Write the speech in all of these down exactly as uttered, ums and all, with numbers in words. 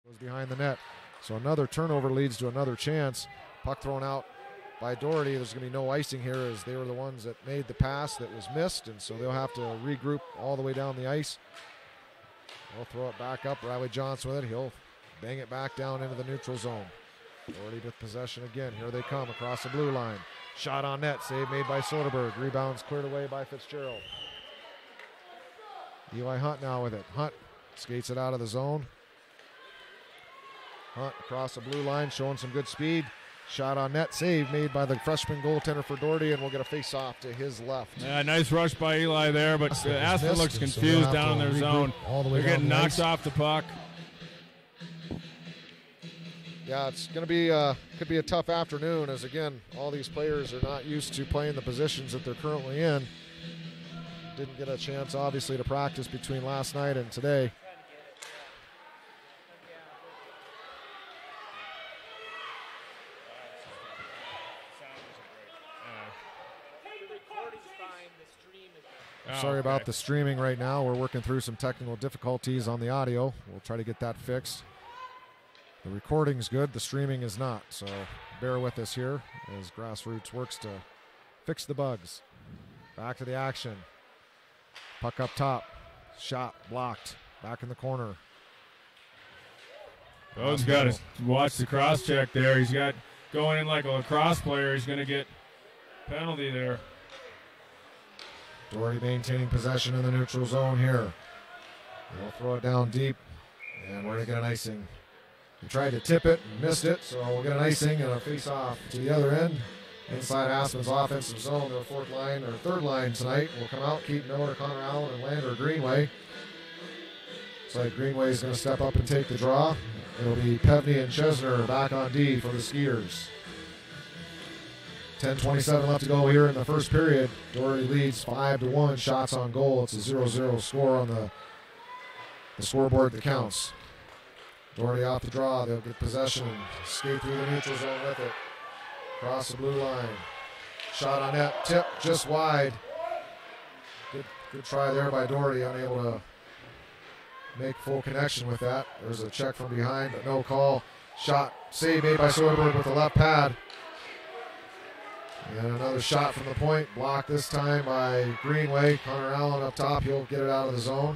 was behind the net. So another turnover leads to another chance. Puck thrown out by Doherty. There's going to be no icing here as they were the ones that made the pass that was missed, and so they'll have to regroup all the way down the ice. They'll throw it back up. Riley Johnson with it. He'll bang it back down into the neutral zone. Doherty with possession again. Here they come across the blue line. Shot on net. Save made by Soderberg. Rebounds cleared away by Fitzgerald. Eli Hunt now with it. Hunt skates it out of the zone. Hunt across the blue line, showing some good speed. Shot on net, save made by the freshman goaltender for Doherty, and we'll get a face-off to his left. Yeah, nice rush by Eli there, but uh, Aspen looks confused so down in their zone. All the way They're getting the knocked ice. off the puck. Yeah, it's going to be uh, could be a tough afternoon, as again, all these players are not used to playing the positions that they're currently in. Didn't get a chance, obviously, to practice between last night and today. Sorry about the streaming right now. We're working through some technical difficulties on the audio. We'll try to get that fixed. The recording's good, the streaming is not, so bear with us here as GrassRoots works to fix the bugs. Back to the action. Puck up top. Shot blocked. Back in the corner. Bowden's got to watch the cross check there. He's got going in like a lacrosse player. He's going to get penalty there. Doherty maintaining possession in the neutral zone here. They'll throw it down deep, and we're going to get an icing. He tried to tip it and missed it, so we'll get an icing and a face-off to the other end. Inside Aspen's offensive zone, their fourth line or third line tonight will come out. Keaton Miller, Connor Allen, and Lander Greenway. Looks like Greenway is going to step up and take the draw. It'll be Pevney and Chesner back on D for the Skiers. ten twenty-seven left to go here in the first period. Doherty leads five to one. Shots on goal. It's a zero zero score on the, the scoreboard that counts. Doherty off the draw. They'll get possession and skate through the neutral zone with it. Across the blue line. Shot on net. Tip just wide. Good, good try there by Doherty. Unable to make full connection with that. There's a check from behind, but no call. Shot. Save made by Soderberg with the left pad. And another shot from the point, blocked this time by Greenway. Connor Allen up top, he'll get it out of the zone.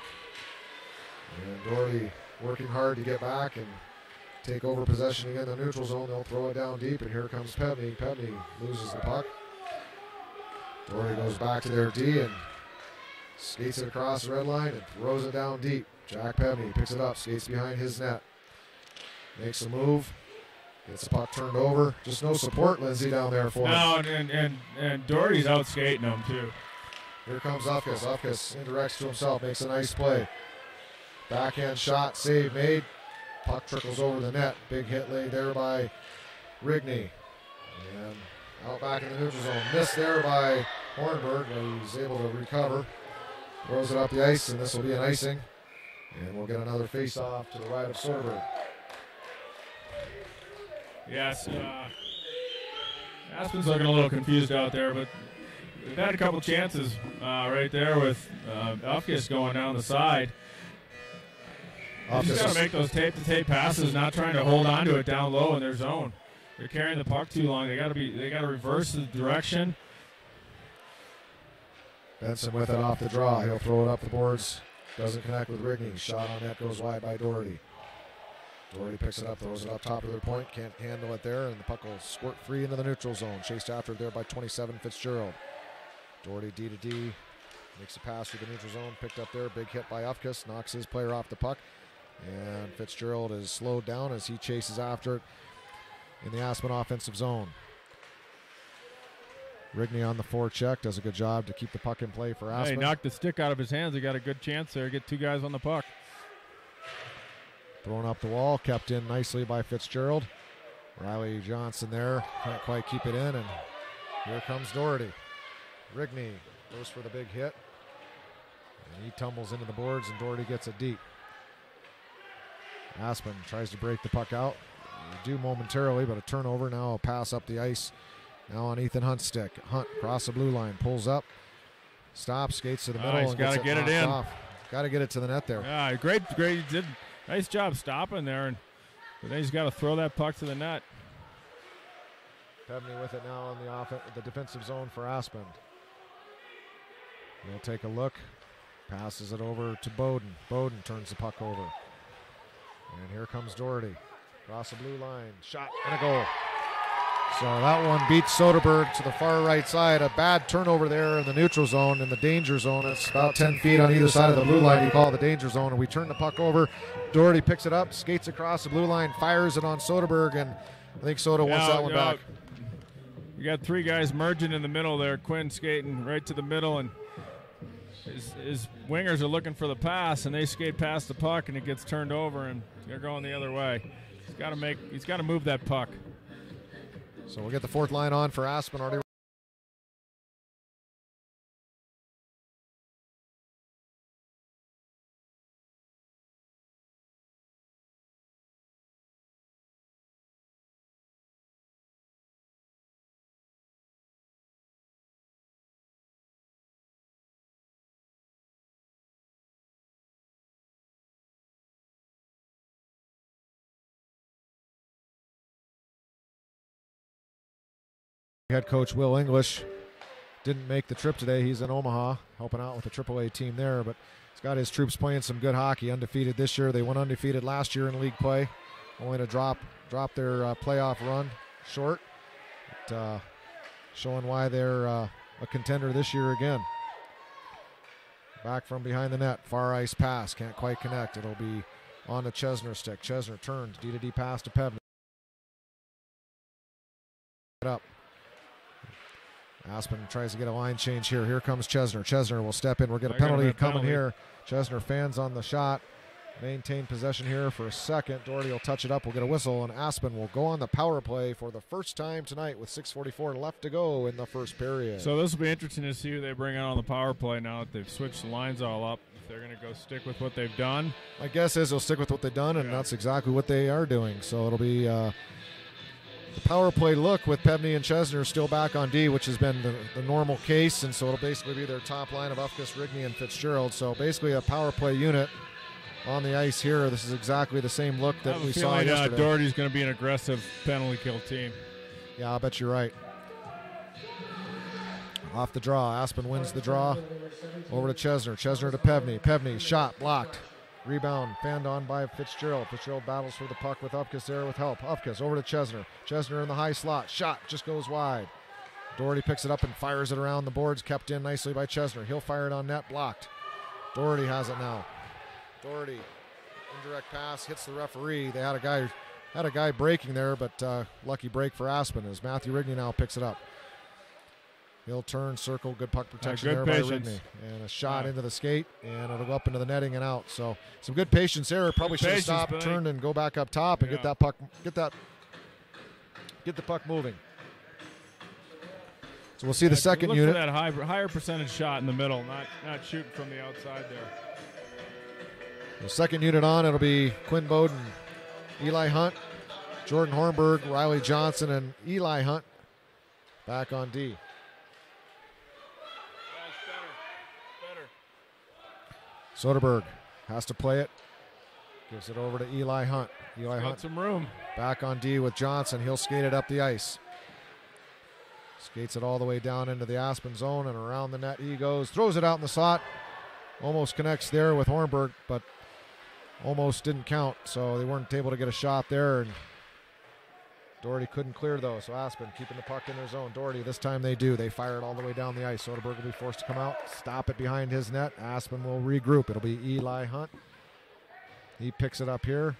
And Doherty working hard to get back and take over possession again in the neutral zone. They'll throw it down deep, and here comes Pevney. Pevney loses the puck. Doherty goes back to their D and skates it across the red line and throws it down deep. Jack Pevney picks it up, skates behind his net. Makes a move. Gets the puck turned over. Just no support, Lindsay, down there for him. No, and, and, and Doherty's out skating him, too. Here comes Ufkus. Ufkus indirects to himself, makes a nice play. Backhand shot, save made. Puck trickles over the net. Big hit laid there by Rigney. And out back in the neutral zone. Missed there by Hornberg, but he's able to recover. Throws it up the ice, and this will be an icing. And we'll get another face-off to the right of Soderberg. Yes, uh, Aspen's looking a little confused out there, but they've had a couple chances uh, right there with uh, Ufkus going down the side. They just got to make those tape-to-tape passes, not trying to hold on to it down low in their zone. They're carrying the puck too long. They got to be. They got to reverse the direction. Benson with it off the draw. He'll throw it up the boards. Doesn't connect with Rigney. Shot on net goes wide by Doherty. Doherty picks it up, throws it up top of their point, can't handle it there, and the puck will squirt free into the neutral zone. Chased after there by twenty-seven, Fitzgerald. Doherty D to D, makes a pass through the neutral zone, picked up there, big hit by Ufkus, knocks his player off the puck, and Fitzgerald is slowed down as he chases after it in the Aspen offensive zone. Rigney on the forecheck, does a good job to keep the puck in play for Aspen. Yeah, he knocked the stick out of his hands. He got a good chance there, get two guys on the puck. Thrown up the wall, kept in nicely by Fitzgerald. Riley Johnson there, can't quite keep it in, and here comes Doherty. Rigney goes for the big hit, and he tumbles into the boards, and Doherty gets it deep. Aspen tries to break the puck out. They do momentarily, but a turnover, now a pass up the ice. Now on Ethan Hunt's stick. Hunt across the blue line, pulls up, stops, skates to the middle, oh, he's and got to gets get it it in. Off. Got to get it to the net there. Yeah, great, great. He did nice job stopping there, and but then he's got to throw that puck to the net. Pevney with it now in the off the defensive zone for Aspen. He'll take a look, passes it over to Bowden. Bowden turns the puck over. And here comes Doherty. Across the blue line, shot and a goal. So that one beats Soderberg to the far right side. A bad turnover there in the neutral zone, in the danger zone. It's about ten feet on either side of the blue line. You call it the danger zone, and we turn the puck over. Doherty picks it up, skates across the blue line, fires it on Soderberg, and I think Soda wants yeah, that one yeah. back. You got three guys merging in the middle there. Quinn skating right to the middle, and his, his wingers are looking for the pass, and they skate past the puck, and it gets turned over, and they're going the other way. He's got to make. He's got to move that puck. So we'll get the fourth line on for Aspen already. Head coach Will English didn't make the trip today. He's in Omaha helping out with the triple A team there, but he's got his troops playing some good hockey. Undefeated this year. They went undefeated last year in league play, only to drop drop their uh, playoff run short. But, uh, showing why they're uh, a contender this year again. Back from behind the net, far ice pass, can't quite connect. It'll be on the Chesner stick. Chesner turns, D to D pass to Pevney. Up. Aspen tries to get a line change here. Here comes Chesner. Chesner will step in. We'll get a penalty a coming penalty. here. Chesner fans on the shot. Maintain possession here for a second. Doherty will touch it up. We'll get a whistle, and Aspen will go on the power play for the first time tonight with six forty-four left to go in the first period. So this will be interesting to see who they bring out on the power play now that they've switched the lines all up. If they're going to go stick with what they've done. My guess is they'll stick with what they've done, and yeah. that's exactly what they are doing. So it'll be uh, the power play look with Pevney and Chesner still back on D, which has been the, the normal case, and so it'll basically be their top line of Ufkus, Rigney, and Fitzgerald. So basically a power play unit on the ice here. This is exactly the same look that we saw like, yesterday. Uh, Doherty's going to be an aggressive penalty kill team. Yeah, I bet you're right. Off the draw, Aspen wins the draw. Over to Chesner. Chesner to Pevney. Pevney, shot, blocked. Rebound, fanned on by Fitzgerald. Fitzgerald battles for the puck with Ufkus there with help. Ufkus over to Chesner. Chesner in the high slot. Shot just goes wide. Doherty picks it up and fires it around the boards. Kept in nicely by Chesner. He'll fire it on net. Blocked. Doherty has it now. Doherty, indirect pass, hits the referee. They had a guy had a guy breaking there, but uh, lucky break for Aspen as Matthew Rigney now picks it up. He'll turn, circle, good puck protection uh, there patience. by Rigney. And a shot yeah. into the skate, and it'll go up into the netting and out. So some good patience there. Probably should have stopped, turned, and go back up top and yeah. get that puck, get that, get the puck moving. So we'll see yeah, the second look unit. For that high, higher percentage shot in the middle, not not shooting from the outside there. The second unit on, it'll be Quinn Bowden, Eli Hunt, Jordan Hornberg, Riley Johnson, and Eli Hunt back on D. Soderberg has to play it. Gives it over to Eli Hunt. Eli Got Hunt some room. Back on D with Johnson. He'll skate it up the ice. Skates it all the way down into the Aspen zone, and around the net he goes. Throws it out in the slot. Almost connects there with Hornberg, but almost didn't count, so they weren't able to get a shot there. And Doherty couldn't clear, though, so Aspen keeping the puck in their zone. Doherty, this time they do. They fire it all the way down the ice. Soderberg will be forced to come out, stop it behind his net. Aspen will regroup. It'll be Eli Hunt. He picks it up here,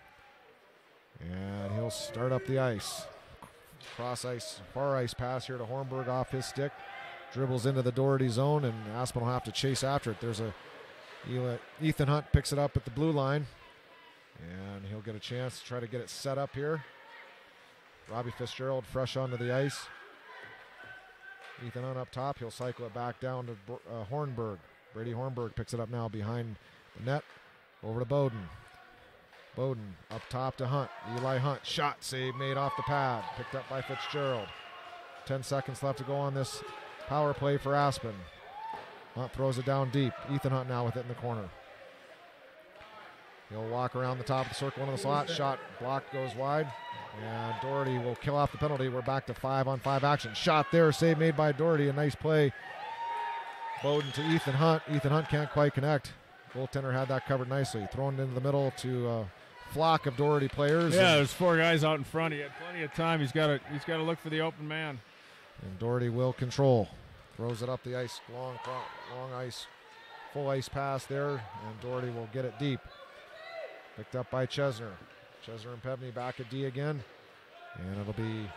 and he'll start up the ice. Cross ice, far ice pass here to Hornberg off his stick. Dribbles into the Doherty zone, and Aspen will have to chase after it. There's a Eli, Ethan Hunt picks it up at the blue line, and he'll get a chance to try to get it set up here. Robbie Fitzgerald fresh onto the ice. Ethan Hunt up top. He'll cycle it back down to uh, Hornberg. Brady Hornberg picks it up now behind the net. Over to Bowden. Bowden up top to Hunt. Eli Hunt. Shot save made off the pad. Picked up by Fitzgerald. Ten seconds left to go on this power play for Aspen. Hunt throws it down deep. Ethan Hunt now with it in the corner. He'll walk around the top of the circle into the slot. Shot blocked, goes wide. And Doherty will kill off the penalty. We're back to five on five action. Shot there, save made by Doherty. A nice play. Bowden to Ethan Hunt. Ethan Hunt can't quite connect. Goaltender had that covered nicely. Thrown into the middle to a flock of Doherty players. Yeah, there's four guys out in front. He had plenty of time. He's got to he's got to look for the open man. And Doherty will control. Throws it up the ice. Long, long ice. Full ice pass there. And Doherty will get it deep. Picked up by Chesner. Chesner and Pevney back at D again. And it'll be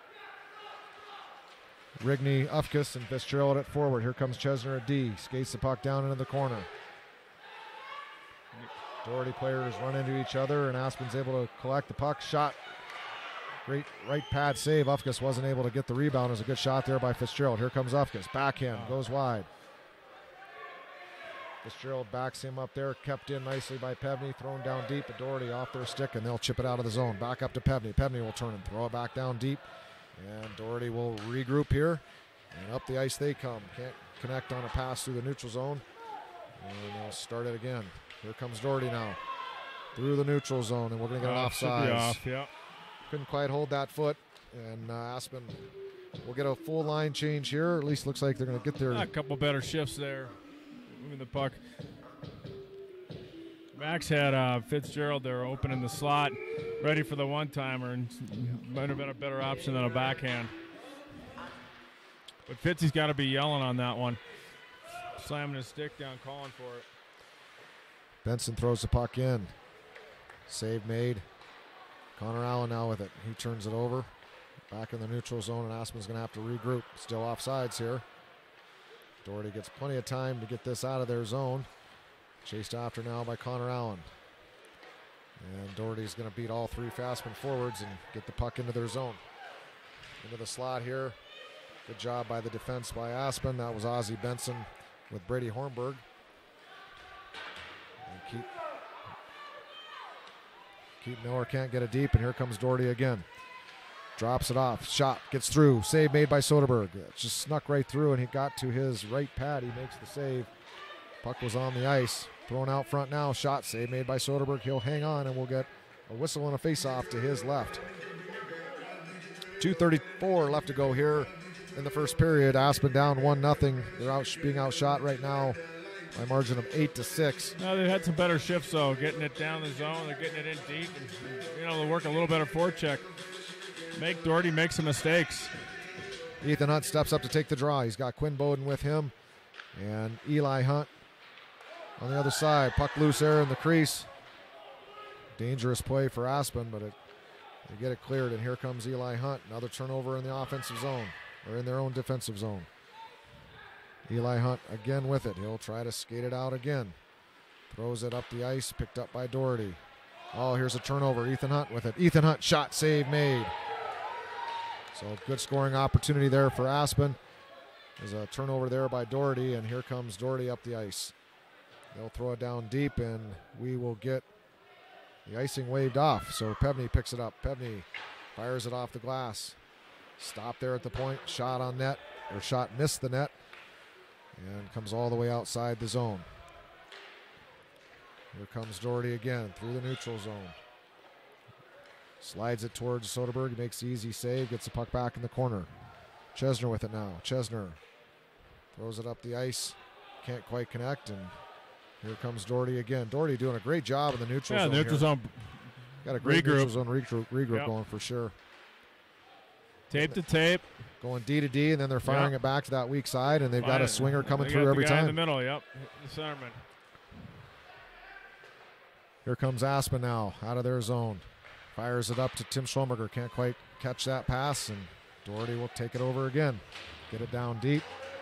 Rigney, Ufkes, and Fitzgerald at forward. Here comes Chesner at D. Skates the puck down into the corner. Doherty players run into each other, and Aspen's able to collect the puck. Shot. Great right pad save. Ufkes wasn't able to get the rebound. It was a good shot there by Fitzgerald. Here comes Ufkes. Backhand. Goes wide. Fitzgerald backs him up there. Kept in nicely by Pevney. Thrown down deep. But Doherty off their stick, and they'll chip it out of the zone. Back up to Pevney. Pevney will turn and throw it back down deep. And Doherty will regroup here. And up the ice they come. Can't connect on a pass through the neutral zone. And they'll start it again. Here comes Doherty now. Through the neutral zone, and we're going to get an uh, offside. Off, yeah. Couldn't quite hold that foot. And uh, Aspen will get a full line change here. At least looks like they're going to get their... A couple better shifts there. Moving the puck. Max had uh, Fitzgerald there open in the slot, ready for the one-timer, and might have been a better option than a backhand. But Fitzy's got to be yelling on that one. Slamming his stick down, calling for it. Benson throws the puck in. Save made. Connor Allen now with it. He turns it over. Back in the neutral zone, and Aspen's going to have to regroup. Still offsides here. Doherty gets plenty of time to get this out of their zone. Chased after now by Connor Allen. And Doherty's going to beat all three Aspen forwards and get the puck into their zone. Into the slot here. Good job by the defense by Aspen. That was Ozzie Benson with Brady Hornberg. And keep, keep Miller can't get it deep, and here comes Doherty again. Drops it off. Shot gets through. Save made by Soderberg. It just snuck right through, and he got to his right pad. He makes the save. Puck was on the ice. Thrown out front now. Shot save made by Soderberg. He'll hang on, and we'll get a whistle and a face-off to his left. two thirty-four left to go here in the first period. Aspen down one nothing. They're out being outshot right now by a margin of eight to six. No, they had some better shifts though, getting it down the zone. They're getting it in deep, and you know they'll work a little better forecheck. Make Doherty make some mistakes. Ethan Hunt steps up to take the draw. He's got Quinn Bowden with him, and Eli Hunt on the other side. Puck loose there in the crease. Dangerous play for Aspen, but it, they get it cleared, and here comes Eli Hunt. Another turnover in the offensive zone, or in their own defensive zone. Eli Hunt again with it. He'll try to skate it out again. Throws it up the ice, picked up by Doherty. Oh, here's a turnover. Ethan Hunt with it. Ethan Hunt, shot, save made. So good scoring opportunity there for Aspen. There's a turnover there by Doherty, and here comes Doherty up the ice. They'll throw it down deep, and we will get the icing waved off. So Pevney picks it up. Pevney fires it off the glass. Stop there at the point. Shot on net, or shot missed the net, and comes all the way outside the zone. Here comes Doherty again through the neutral zone. Slides it towards Soderberg. He makes the easy save. Gets the puck back in the corner. Chesner with it now. Chesner throws it up the ice. Can't quite connect. And here comes Doherty again. Doherty doing a great job in the neutral yeah, zone. Yeah, neutral here. zone. Got a great regroup. neutral zone regroup, regroup yep. going for sure. Tape to tape. Going D to D, and then they're firing yep. it back to that weak side, and they've Fine. got a swinger coming they through got every the guy time. in the middle, yep. The centerman. Here comes Aspen now, out of their zone. Fires it up to Tim Schlumberger. Can't quite catch that pass, and Doherty will take it over again. Get it down deep.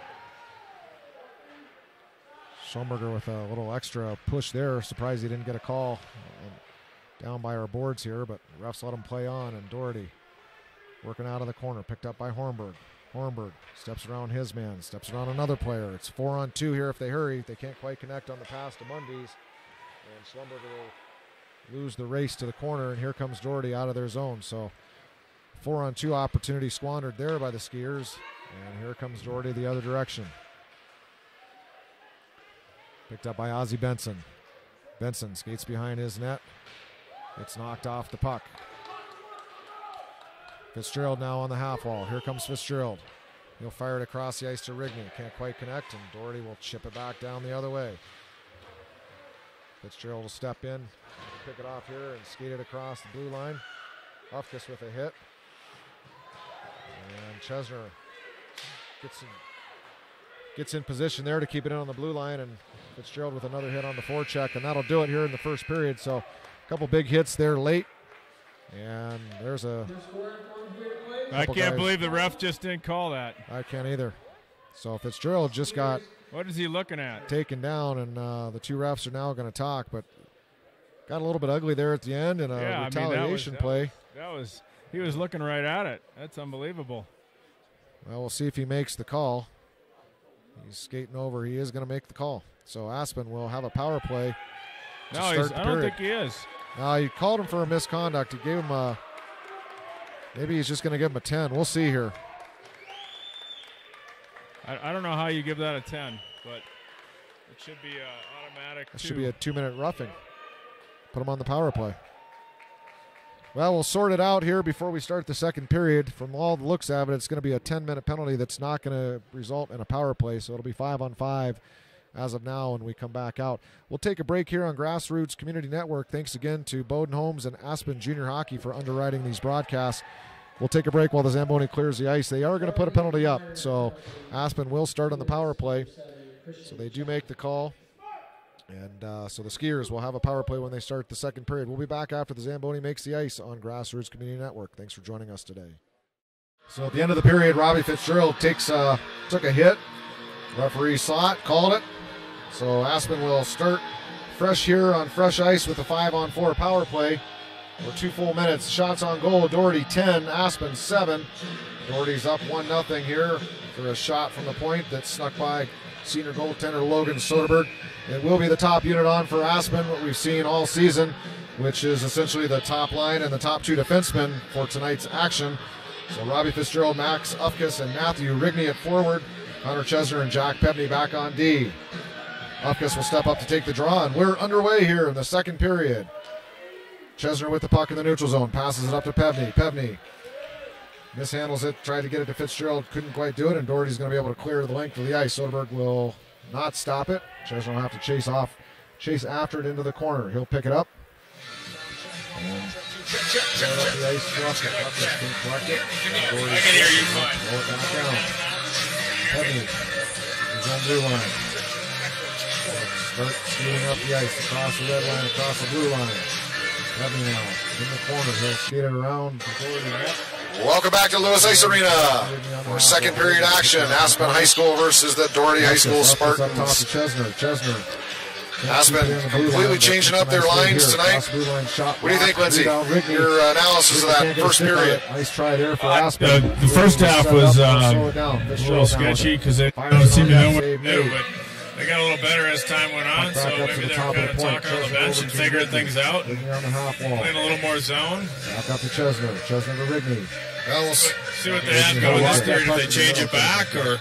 Schlumberger with a little extra push there. Surprised he didn't get a call down by our boards here, but refs let him play on, and Doherty working out of the corner, picked up by Hornberg. Hornberg steps around his man, steps around another player. It's four on two here if they hurry. They can't quite connect on the pass to Mundy's, and Schlumberger will lose the race to the corner, and here comes Doherty out of their zone. So four on two opportunity squandered there by the Skiers, and here comes Doherty the other direction. Picked up by Ozzie Benson. Benson skates behind his net. Gets knocked off the puck. Fitzgerald now on the half wall. Here comes Fitzgerald. He'll fire it across the ice to Rigney. Can't quite connect, and Doherty will chip it back down the other way. Fitzgerald will step in, pick it off here, and skate it across the blue line. Ufkus with a hit. And Chesner gets in, gets in position there to keep it in on the blue line, and Fitzgerald with another hit on the forecheck, and that'll do it here in the first period. So a couple big hits there late, and there's a... I can't guys. believe the ref just didn't call that. I can't either. So Fitzgerald just got... What is he looking at? Taken down, and uh, the two refs are now going to talk, but got a little bit ugly there at the end, and a yeah, retaliation I mean, that was, play. That was, that was, he was looking right at it. That's unbelievable. Well, we'll see if he makes the call. He's skating over. He is going to make the call. So Aspen will have a power play. No, he's, I don't think he is. No, he called him for a misconduct. He gave him a... Maybe he's just going to give him a ten. We'll see here. I, I don't know how you give that a ten, but it should be uh, automatic. It two. should be a two-minute roughing. Put him on the power play. Well, we'll sort it out here before we start the second period. From all the looks of it, it's going to be a ten-minute penalty that's not going to result in a power play, so it'll be five on five as of now when we come back out. We'll take a break here on GrassRoots Community Network. Thanks again to Bowden Homes and Aspen Junior Hockey for underwriting these broadcasts. We'll take a break while the Zamboni clears the ice. They are going to put a penalty up, so Aspen will start on the power play. So they do make the call. And uh, so the Skiers will have a power play when they start the second period. We'll be back after the Zamboni makes the ice on GrassRoots Community Network. Thanks for joining us today. So at the end of the period, Robbie Fitzgerald takes uh, took a hit. Referee saw it, called it. So Aspen will start fresh here on fresh ice with a five on four power play for two full minutes. Shots on goal, Doherty ten, Aspen seven. Doherty's up one nothing here for a shot from the point that snuck by senior goaltender Logan Soderberg. It will be the top unit on for Aspen, what we've seen all season, which is essentially the top line and the top two defensemen for tonight's action. So Robbie Fitzgerald, Max Ufkus, and Matthew Rigney at forward. Connor Chesner and Jack Pebney back on D. Ufkus will step up to take the draw, and we're underway here in the second period. Chesner with the puck in the neutral zone, passes it up to Pebney. Pebney mishandles it, tried to get it to Fitzgerald, couldn't quite do it, and Doherty's going to be able to clear the length of the ice. Soderberg will not stop it. Chesner will have to chase off, chase after it into the corner. He'll pick it up. And set up the ice to Ufkus. Ufkus can collect it. I can hear you fine. Roll it back down. Pebney is on blue line. Start skating up the ice across the red line, across the blue line. Pebney now in the corner. He'll skate it around before the net. Welcome back to Lewis Ice Arena for second period action. Aspen High School versus the Doherty High School Spartans. Up top to Chesner. Chesner. Aspen completely changing up their lines tonight. What do you think, Lindsay? Your analysis of that first period? Nice try there for Uh, Aspen. the, the first half was um, a little sketchy because they don't seem to know what to do, but they got a little better as time went on, so maybe they were kind of talking on the bench and figuring things out, and playing a little more zone. Back up to Chesner. Chesner to Rigney. Well, we'll See what they have going this period, if they change it back, or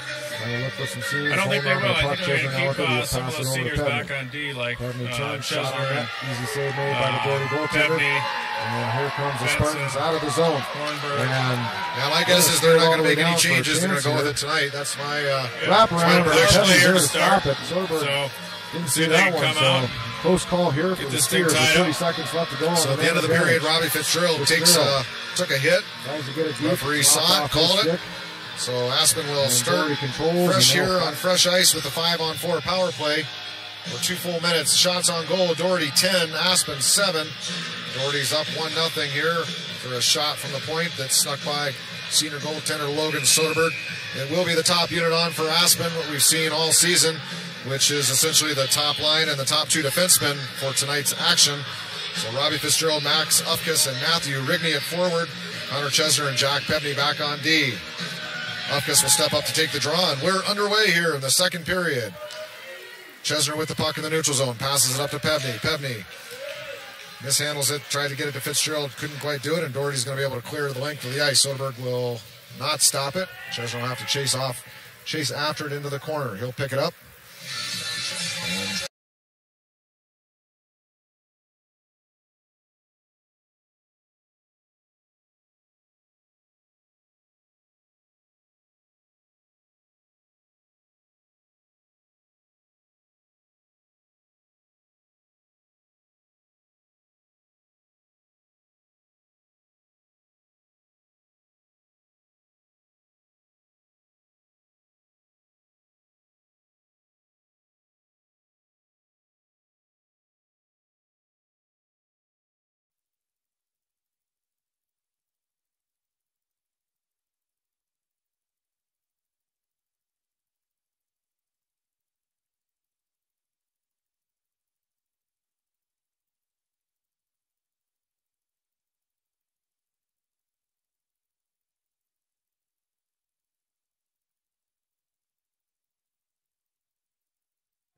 I don't think they will. I think they're going to keep uh, some of those seniors back on D, like uh, Chesner, easy save made by the Doherty goaltender. Pebney, And here comes the Spartans out of the zone. Hornberg. And yeah, my guess is they're not going to make any changes. They're going to go with it tonight. That's my uh, wrap around. They're actually here to stop start, it. Soderberg so didn't see see if they that can one. come So out. close call here for Get the this thing Steers. tied thirty up. seconds left to go. So at the end of the period, Robbie Fitzgerald takes uh, took a hit. Tries to get it deep. Referee saw it, Off called his it. stick. So Aspen will And start Doherty controls, fresh and they'll here cut. on fresh ice with a five on four power play for two full minutes. Shots on goal, Doherty ten, Aspen seven. Doherty's up one nothing here for a shot from the point that snuck by senior goaltender Logan Soderberg. It will be the top unit on for Aspen, what we've seen all season, which is essentially the top line and the top two defensemen for tonight's action. So Robbie Fitzgerald, Max Ufkus, and Matthew Rigney at forward. Connor Chesner and Jack Pebney back on D. Ufkus will step up to take the draw, and we're underway here in the second period. Chesner with the puck in the neutral zone, passes it up to Pebney. Pebney mishandles it, tried to get it to Fitzgerald, couldn't quite do it, and Doherty's going to be able to clear the length of the ice. Soderberg will not stop it. Chesner will have to chase off, chase after it into the corner. He'll pick it up.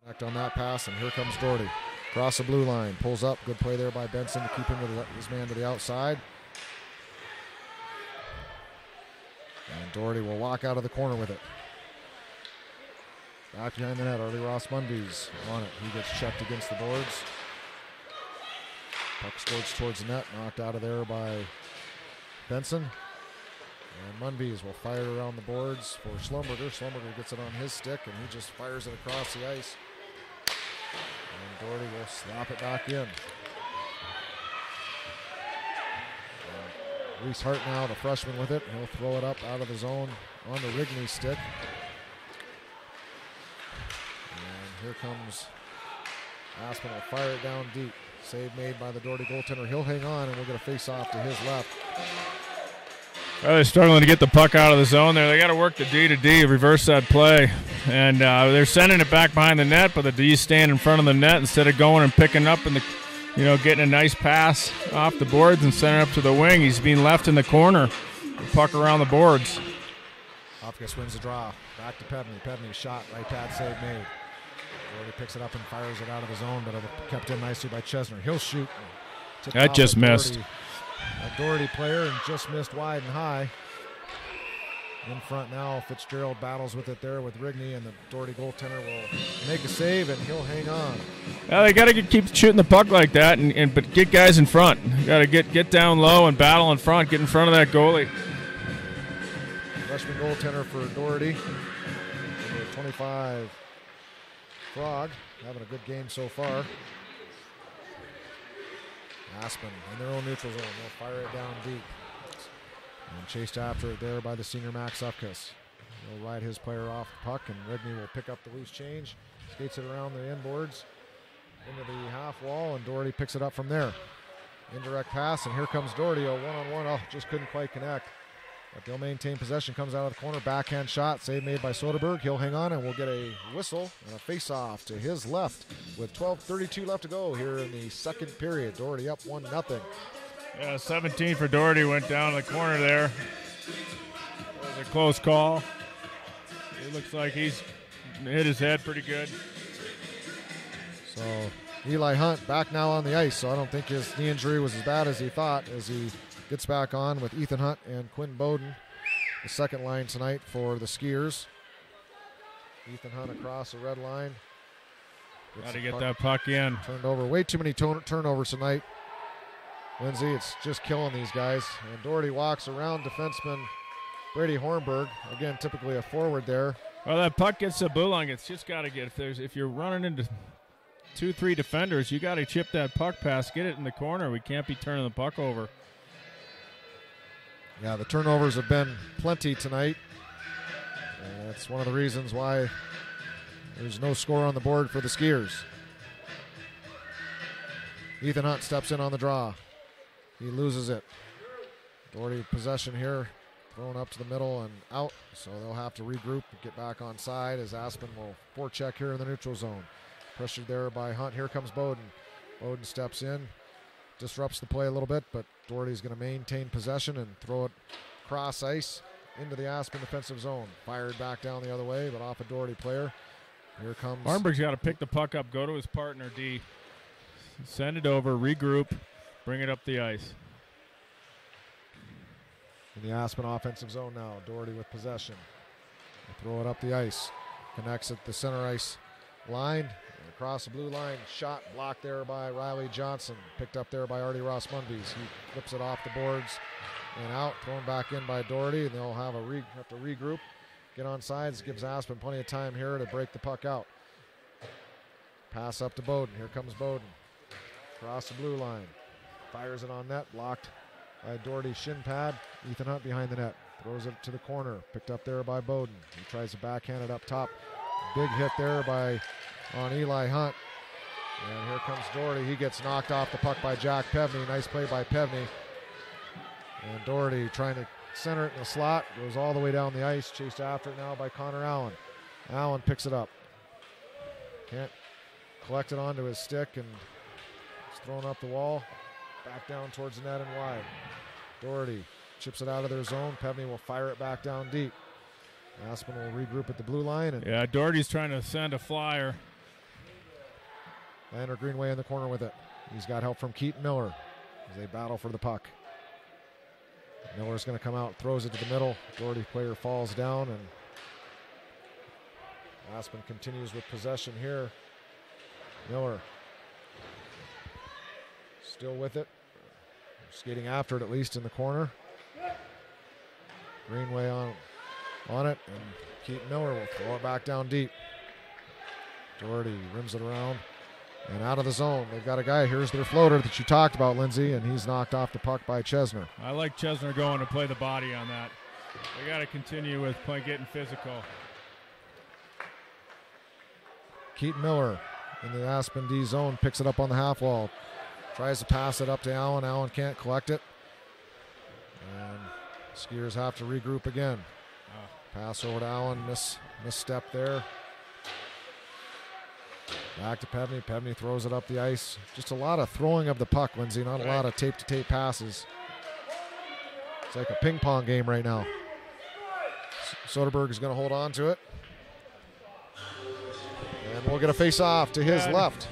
Back on that pass, and here comes Doherty. Across the blue line, pulls up. Good play there by Benson to keep him with his man to the outside. And Doherty will walk out of the corner with it. Back behind the net, Artie Ross Munby's on it. He gets checked against the boards. Puck squirts towards the net, knocked out of there by Benson. And Munby's will fire it around the boards for Schlumberger. Schlumberger gets it on his stick, and he just fires it across the ice. And Doherty will slap it back in. And Reese Hart now, the freshman with it. He'll throw it up out of the zone on the Rigney stick. And here comes Aspen, will fire it down deep. Save made by the Doherty goaltender. He'll hang on, and we'll get a face-off to his left. Well, they're struggling to get the puck out of the zone there. They got to work the D to D, reverse that play. And uh, they're sending it back behind the net, but the D's stand in front of the net instead of going and picking up and, the, you know, getting a nice pass off the boards and sending it up to the wing. He's being left in the corner. The puck around the boards. Hopkins wins the draw. Back to Pevney. Pevney shot, right pad save made. Doherty picks it up and fires it out of the zone, but it kept in nicely by Chesner. He'll shoot. That just missed. A Doherty player and just missed wide and high. In front now, Fitzgerald battles with it there with Rigney, and the Doherty goaltender will make a save, and he'll hang on. Yeah, they got to keep shooting the puck like that, and, and but get guys in front. Got to get get down low and battle in front, get in front of that goalie. Freshman goaltender for Doherty, number twenty-five, Frog, having a good game so far. Aspen in their own neutral zone. They'll fire it down deep. And chased after it there by the senior Max Upkus. He'll ride his player off the puck, and Rigney will pick up the loose change. Skates it around the inboards into the half wall, and Doherty picks it up from there. Indirect pass, and here comes Doherty. A one-on-one. Oh, just couldn't quite connect. But they'll maintain possession. Comes out of the corner. Backhand shot. Save made by Soderberg. He'll hang on, and we'll get a whistle and a face-off to his left with twelve thirty-two left to go here in the second period. Doherty up one nothing. Yeah, seventeen for Doherty went down in the corner there. That was a close call. It looks like he's hit his head pretty good. So Eli Hunt back now on the ice, so I don't think his knee injury was as bad as he thought as he gets back on with Ethan Hunt and Quinn Bowden, the second line tonight for the Skiers. Ethan Hunt across the red line. Got to get that puck in. Turned over. Way too many ton- turnovers tonight. Lindsay, it's just killing these guys. And Doherty walks around defenseman Brady Hornberg. Again, typically a forward there. Well, that puck gets to blue line. It's just got to get, if there's if you're running into two, three defenders, you got to chip that puck past, get it in the corner. We can't be turning the puck over. Yeah, the turnovers have been plenty tonight. And that's one of the reasons why there's no score on the board for the Skiers. Ethan Hunt steps in on the draw. He loses it. Doherty possession here, thrown up to the middle and out, so they'll have to regroup and get back on side as Aspen will forecheck here in the neutral zone. Pressured there by Hunt. Here comes Bowden. Bowden steps in, disrupts the play a little bit, but Doherty's going to maintain possession and throw it cross ice into the Aspen defensive zone. Fired back down the other way, but off a Doherty player. Here comes... Arnberg's got to pick the puck up, go to his partner, D. Send it over, regroup, bring it up the ice. In the Aspen offensive zone now, Doherty with possession. Throw it up the ice. Connects at the center ice line. And across the blue line, shot blocked there by Riley Johnson. Picked up there by Artie Ross Munbies. He flips it off the boards and out. Thrown back in by Doherty, and they'll have, a re- have to regroup. Get on sides. Gives Aspen plenty of time here to break the puck out. Pass up to Bowden. Here comes Bowden. Across the blue line. Fires it on net. Blocked by Doherty's shin pad. Ethan Hunt behind the net. Throws it to the corner. Picked up there by Bowden. He tries to backhand it up top. Big hit there by on Eli Hunt. And here comes Doherty. He gets knocked off the puck by Jack Pevney. Nice play by Pevney. And Doherty trying to center it in the slot. Goes all the way down the ice. Chased after it now by Connor Allen. Allen picks it up. Can't collect it onto his stick, and it's thrown up the wall. Back down towards the net and wide. Doherty chips it out of their zone. Pevney will fire it back down deep. Aspen will regroup at the blue line. And yeah, Doherty's trying to send a flyer. Lander Greenway in the corner with it. He's got help from Keaton Miller as they battle for the puck. Miller's going to come out, throws it to the middle. Doherty player falls down, and Aspen continues with possession here. Miller still with it. Skating after it, at least in the corner. Greenway on, on it, and Keaton Miller will throw it back down deep. Doherty rims it around and out of the zone. They've got a guy. Here's their floater that you talked about, Lindsay, and he's knocked off the puck by Chesner. I like Chesner going to play the body on that. They got to continue with play, getting physical. Keaton Miller in the Aspen D zone picks it up on the half wall. Tries to pass it up to Allen. Allen can't collect it. And skiers have to regroup again. Oh. Pass over to Allen. Miss, misstep there. Back to Pevney. Pevney throws it up the ice. Just a lot of throwing of the puck, Lindsay. Not a lot of tape-to-tape passes. It's like a ping pong game right now. Soderberg is going to hold on to it. And we'll get a face-off to his yeah, left.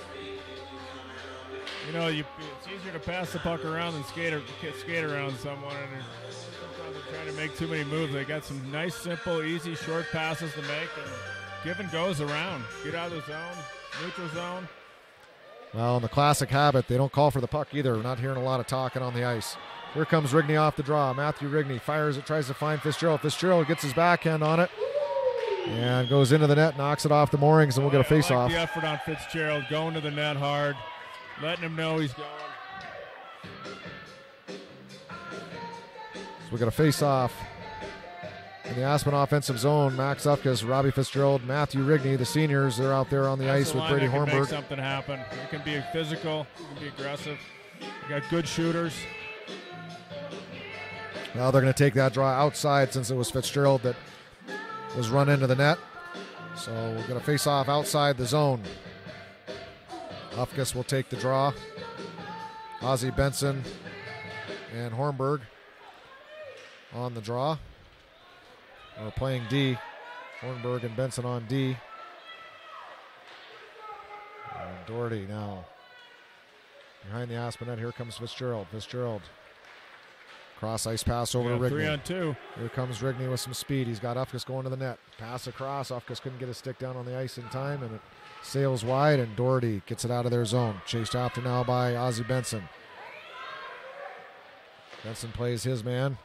You know, you, it's easier to pass the puck around than skate, or, skate around someone. And sometimes they're trying to make too many moves. They got some nice, simple, easy, short passes to make. And give and goes around. Get out of the zone, neutral zone. Well, in the classic habit, they don't call for the puck either. We're not hearing a lot of talking on the ice. Here comes Rigney off the draw. Matthew Rigney fires it, tries to find Fitzgerald. Fitzgerald gets his backhand on it and goes into the net, knocks it off the moorings, and we'll get a face-off. I like the effort on Fitzgerald, going to the net hard, letting him know he's going. So we got a face-off in the Aspen offensive zone. Max Ufkas, Robbie Fitzgerald, Matthew Rigney, the seniors, they're out there on the That's ice the with Brady that can Hornberg. Make something happen. It can be physical, it can be aggressive. You got good shooters. Now they're going to take that draw outside since it was Fitzgerald that was run into the net. So we're going to face off outside the zone. Ufkas will take the draw. Ozzie Benson and Hornberg on the draw. We're playing D. Hornberg and Benson on D. And Doherty now behind the Aspen net. Here comes Fitzgerald. Fitzgerald. Cross ice pass over to Rigney. Three on two. Here comes Rigney with some speed. He's got Ufkas going to the net. Pass across. Ufkas couldn't get his stick down on the ice in time, and it sails wide, and Doherty gets it out of their zone. Chased after now by Ozzie Benson. Benson plays his man.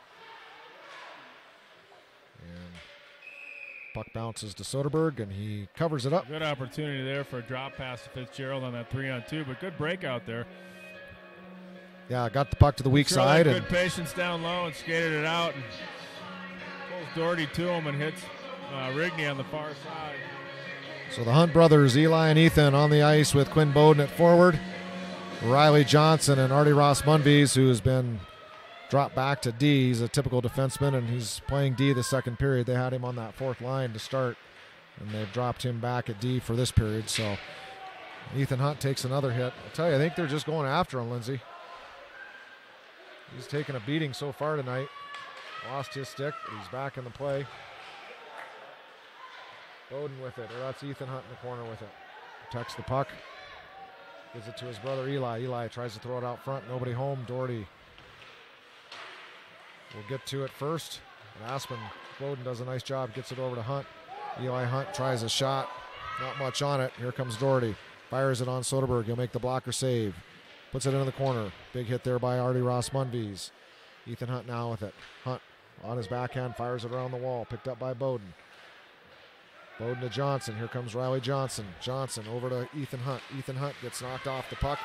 And puck bounces to Soderberg, and he covers it up. Good opportunity there for a drop pass to Fitzgerald on that three on two, but good breakout there. Yeah, got the puck to the weak Fitzgerald side. Had and good patience down low and skated it out. And pulls Doherty to him and hits uh, Rigney on the far side. So the Hunt brothers, Eli and Ethan, on the ice with Quinn Bowden at forward. Riley Johnson and Artie Ross Munvies, who has been dropped back to D. He's a typical defenseman, and he's playing D the second period. They had him on that fourth line to start, and they've dropped him back at D for this period. So Ethan Hunt takes another hit. I'll tell you, I think they're just going after him, Lindsay. He's taken a beating so far tonight. Lost his stick. He's back in the play. Bowden with it, or that's Ethan Hunt in the corner with it. Protects the puck. Gives it to his brother Eli. Eli tries to throw it out front. Nobody home. Doherty will get to it first. And Aspen, Bowden does a nice job. Gets it over to Hunt. Eli Hunt tries a shot. Not much on it. Here comes Doherty. Fires it on Soderberg. He'll make the blocker save. Puts it into the corner. Big hit there by Artie Ross Munvies. Ethan Hunt now with it. Hunt on his backhand, fires it around the wall. Picked up by Bowden. Bowden to Johnson. Here comes Riley Johnson. Johnson over to Ethan Hunt. Ethan Hunt gets knocked off the puck.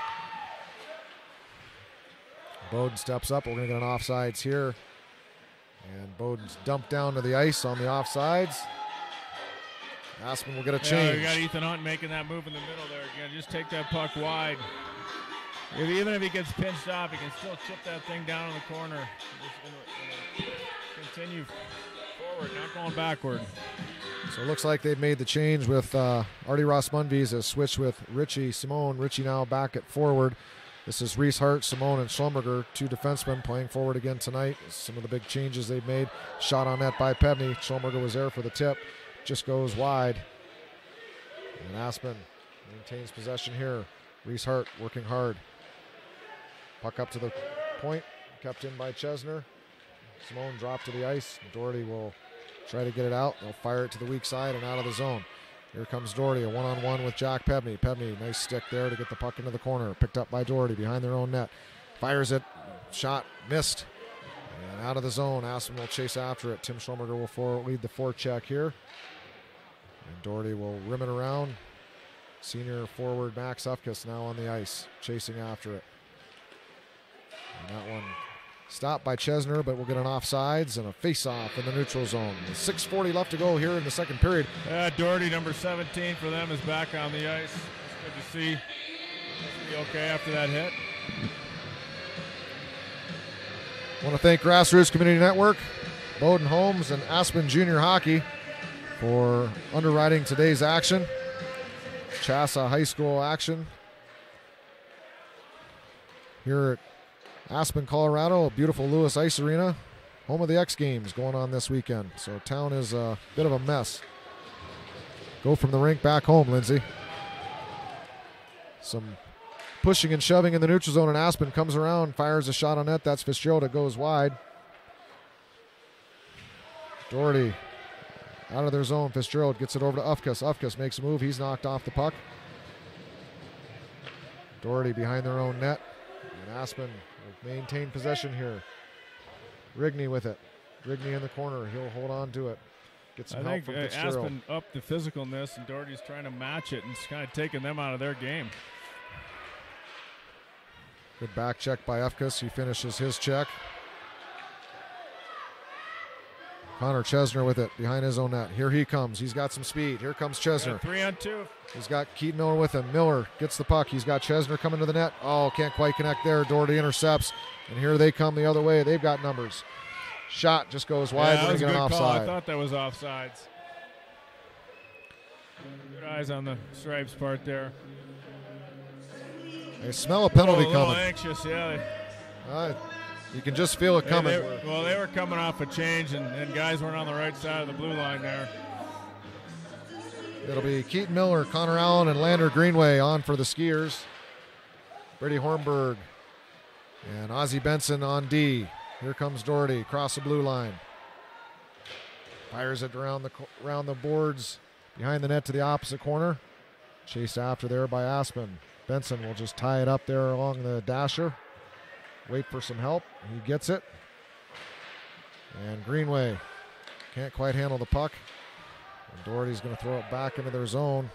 Bowden steps up. We're going to get an offsides here. And Bowden's dumped down to the ice on the offsides. Aspen will get a change. Yeah, you got Ethan Hunt making that move in the middle there again. Just take that puck wide. If, even if he gets pinched off, he can still chip that thing down in the corner. Just, you know, continue forward, not going backward. So it looks like they've made the change with uh, Artie Ross Munvies, a switch with Richie Simone. Richie now back at forward. This is Reese Hart, Simone, and Schlumberger, two defensemen playing forward again tonight. Some of the big changes they've made. Shot on net by Pevney. Schlumberger was there for the tip. Just goes wide. And Aspen Maintains possession here. Reese Hart working hard. Puck up to the point. Kept in by Chesner. Simone dropped to the ice. Doherty will try to get it out. They'll fire it to the weak side and out of the zone. Here comes Doherty, a one-on-one with Jack Pebney. Pebney, nice stick there to get the puck into the corner. Picked up by Doherty behind their own net. Fires it. Shot missed. And out of the zone. Aspen will chase after it. Tim Schlumberger will for, lead the forecheck here. And Doherty will rim it around. Senior forward Max Ufkus now on the ice, chasing after it. And that one stopped by Chesner, but we'll get an offsides and a face-off in the neutral zone. With six forty left to go here in the second period. Yeah, Doherty, number seventeen for them, is back on the ice. It's good to see. Must be okay after that hit. I want to thank Grassroots Community Network, Bowden Homes, and Aspen Junior Hockey for underwriting today's action. Chassa High School action here at Aspen, Colorado, a beautiful Lewis Ice Arena, home of the X Games going on this weekend. So town is a bit of a mess. Go from the rink back home, Lindsay. Some pushing and shoving in the neutral zone, and Aspen comes around, fires a shot on net. That's Fitzgerald. It goes wide. Doherty out of their zone. Fitzgerald gets it over to Ufkus. Ufkus makes a move. He's knocked off the puck. Doherty behind their own net. And Aspen will maintain possession here. Rigney with it. Rigney in the corner. He'll hold on to it. Get some I help think from uh, Fitzgerald. Aspen upped the physicalness, and Doherty's trying to match it, and it's kind of taking them out of their game. Good back check by Ufkus. He finishes his check. Connor Chesner with it behind his own net. Here he comes. He's got some speed. Here comes Chesner. Yeah, three on two. He's got Keaton Miller with him. Miller gets the puck. He's got Chesner coming to the net. Oh, can't quite connect there. Doherty intercepts. And here they come the other way. They've got numbers. Shot just goes wide. Yeah, We're that going was to a get good an call. I offside. thought that was offsides. Good eyes on the Stripes part there. They smell a penalty a little coming. anxious, yeah. Uh, you can just feel it They- coming. they- well, they were coming off a change, and, and guys weren't on the right side of the blue line there. It'll be Keaton Miller, Connor Allen, and Lander Greenway on for the Skiers. Brady Hornberg and Ozzie Benson on D. Here comes Doherty across the blue line. Fires it around the around the boards behind the net to the opposite corner. Chased after there by Aspen. Benson will just tie it up there along the dasher. Wait for some help. He gets it. And Greenway can't quite handle the puck. And Doherty's going to throw it back into their zone.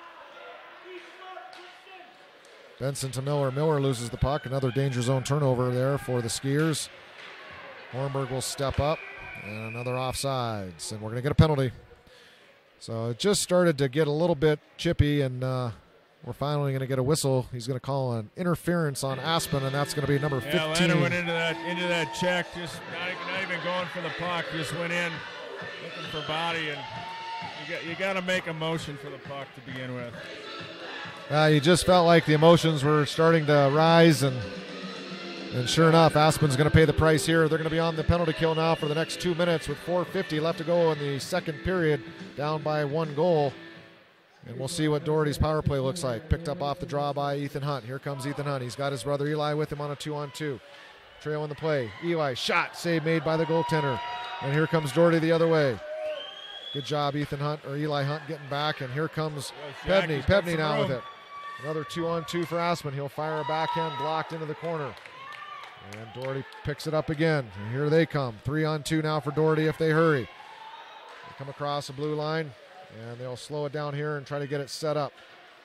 Benson to Miller. Miller loses the puck. Another danger zone turnover there for the Skiers. Hornberg will step up. And another offsides. And we're going to get a penalty. So it just started to get a little bit chippy, and uh, we're finally going to get a whistle. He's going to call an interference on Aspen, and that's going to be number fifteen. Yeah, Lander went into that into that check, just not, not even going for the puck, just went in looking for body, and you got you got to make a motion for the puck to begin with. Uh, you just felt like the emotions were starting to rise, and and sure enough, Aspen's going to pay the price here. They're going to be on the penalty kill now for the next two minutes with four fifty left to go in the second period, down by one goal. And we'll see what Doherty's power play looks like. Picked up off the draw by Ethan Hunt. Here comes Ethan Hunt. He's got his brother Eli with him on a two-on-two. Trail in the play. Eli, shot, save made by the goaltender. And here comes Doherty the other way. Good job, Ethan Hunt, or Eli Hunt getting back. And here comes Jack, Pebney. he's got Pebney some now room. with it. Another two-on-two for Aspen. He'll fire a backhand blocked into the corner. And Doherty picks it up again. And here they come. Three-on-two now for Doherty if they hurry. They come across the blue line. And they'll slow it down here and try to get it set up.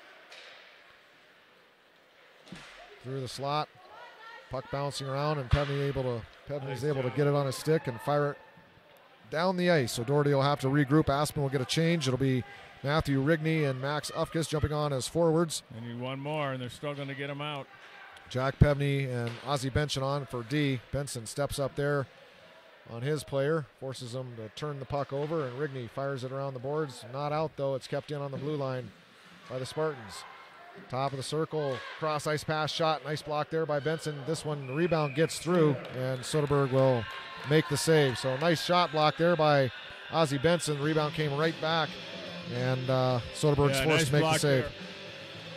Through the slot. Puck bouncing around, and Pebney able to Pebney's able to get it on his stick and fire it down the ice. So Doherty will have to regroup. Aspen will get a change. It'll be Matthew Rigney and Max Ufkus jumping on as forwards. They need one more, and they're struggling to get him out. Jack Pebney and Ozzie Benson on for D. Benson steps up there on his player, forces him to turn the puck over, and Rigney fires it around the boards. Not out, though. It's kept in on the blue line by the Spartans. Top of the circle, cross ice pass shot. Nice block there by Benson. This one, the rebound gets through, and Soderberg will make the save. So nice shot block there by Ozzie Benson. The rebound came right back, and uh, Soderberg's Yeah, forced nice to make the block save. there.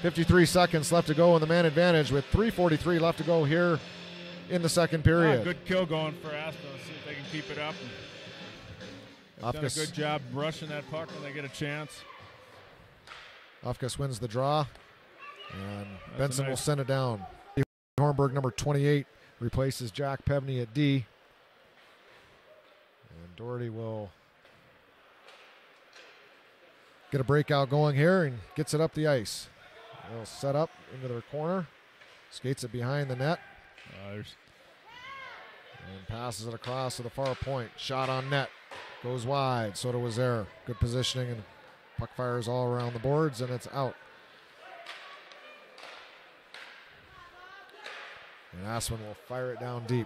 fifty-three seconds left to go in the man advantage with three forty-three left to go here in the second period. Ah, good kill going for Aspen. Let's see if they can keep it up. They've done a good job rushing that puck when they get a chance. Ufkus wins the draw, and That's Benson nice. will send it down. Hornberg, number twenty-eight, replaces Jack Pevney at D. And Doherty will get a breakout going here and gets it up the ice. They'll set up into their corner, skates it behind the net, Uh, there's and passes it across to the far point. Shot on net, goes wide. Soda was there. Good positioning, and puck fires all around the boards, and it's out. And Aspen will fire it down deep.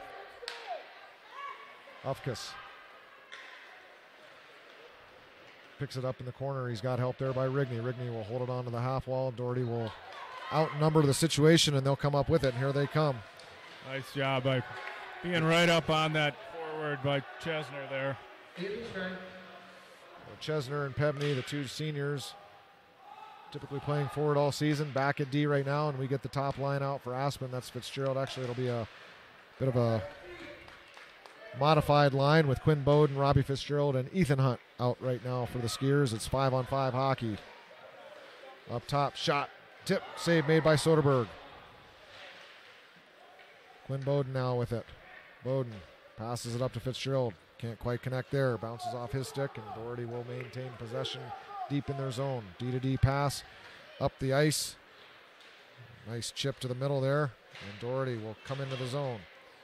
Ufkus picks it up in the corner. He's got help there by Rigney. Rigney will hold it onto the half wall. Doherty will outnumber the situation, and they'll come up with it. And here they come. nice job by being right up on that forward by Chesner there. Well, Chesner and Pevney, the two seniors, typically playing forward all season, back at D right now, and we get the top line out for Aspen. That's Fitzgerald. Actually, it'll be a bit of a modified line with Quinn Bowden, Robbie Fitzgerald, and Ethan Hunt out right now for the Skiers. It's five on five hockey. Up top, shot, tip, save made by Soderberg. Quinn Bowden now with it. Bowden passes it up to Fitzgerald. Can't quite connect there. Bounces off his stick, and Doherty will maintain possession deep in their zone. D to D pass up the ice. Nice chip to the middle there, and Doherty will come into the zone.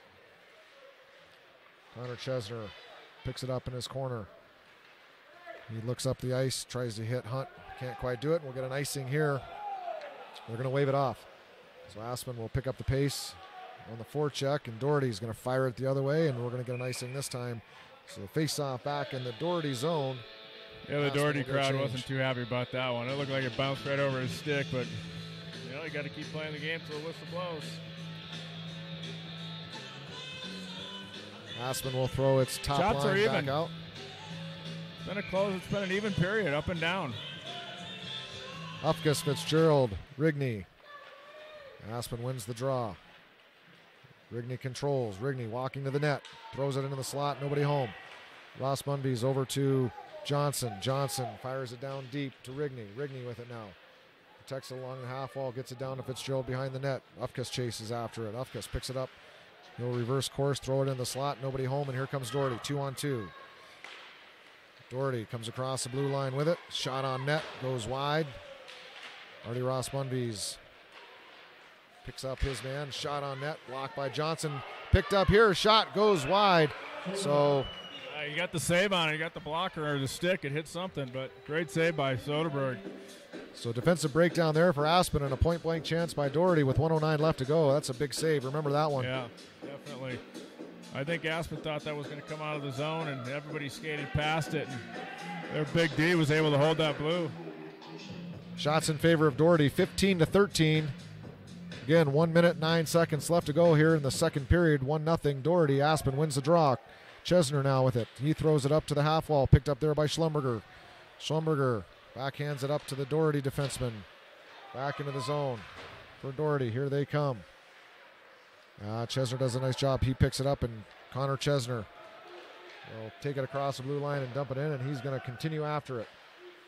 Connor Chesner picks it up in his corner. He looks up the ice, tries to hit Hunt. Can't quite do it. We'll get an icing here. They're going to wave it off. So Aspen will pick up the pace on the forecheck, and Doherty's going to fire it the other way, and we're going to get an icing this time. So face-off back in the Doherty zone. Yeah, the Aspen Doherty will get crowd changed. wasn't too happy about that one. It looked like it bounced right over his stick, but you know, you got to keep playing the game till the whistle blows. Aspen will throw its top Shots line are back even. out. It's been a close. It's been an even period, up and down. Ufkus, Fitzgerald, Rigney. Aspen wins the draw. Rigney controls. Rigney walking to the net. Throws it into the slot. Nobody home. Ross Munby's over to Johnson. Johnson fires it down deep to Rigney. Rigney with it now. Protects it along the half wall. Gets it down to Fitzgerald behind the net. Ufkus chases after it. Ufkus picks it up. He'll reverse course. Throw it in the slot. Nobody home. And here comes Doherty. Two on two. Doherty comes across the blue line with it. Shot on net. Goes wide. Artie Ross Munby's picks up his man. Shot on net. Blocked by Johnson. Picked up here. Shot goes wide. So Uh, you got the save on it. You got the blocker or the stick. It hit something, but great save by Soderberg. So defensive breakdown there for Aspen, and a point-blank chance by Doherty with one oh nine left to go. That's a big save. Remember that one. Yeah, definitely. I think Aspen thought that was going to come out of the zone, and everybody skated past it. And their big D was able to hold that blue. Shots in favor of Doherty, fifteen to thirteen. Again, one minute, nine seconds left to go here in the second period. one nothing Doherty. Aspen wins the draw. Chesner now with it. He throws it up to the half wall, picked up there by Schlumberger. Schlumberger backhands it up to the Doherty defenseman. Back into the zone for Doherty. Here they come. Uh, Chesner does a nice job. He picks it up, and Connor Chesner will take it across the blue line and dump it in, and he's going to continue after it.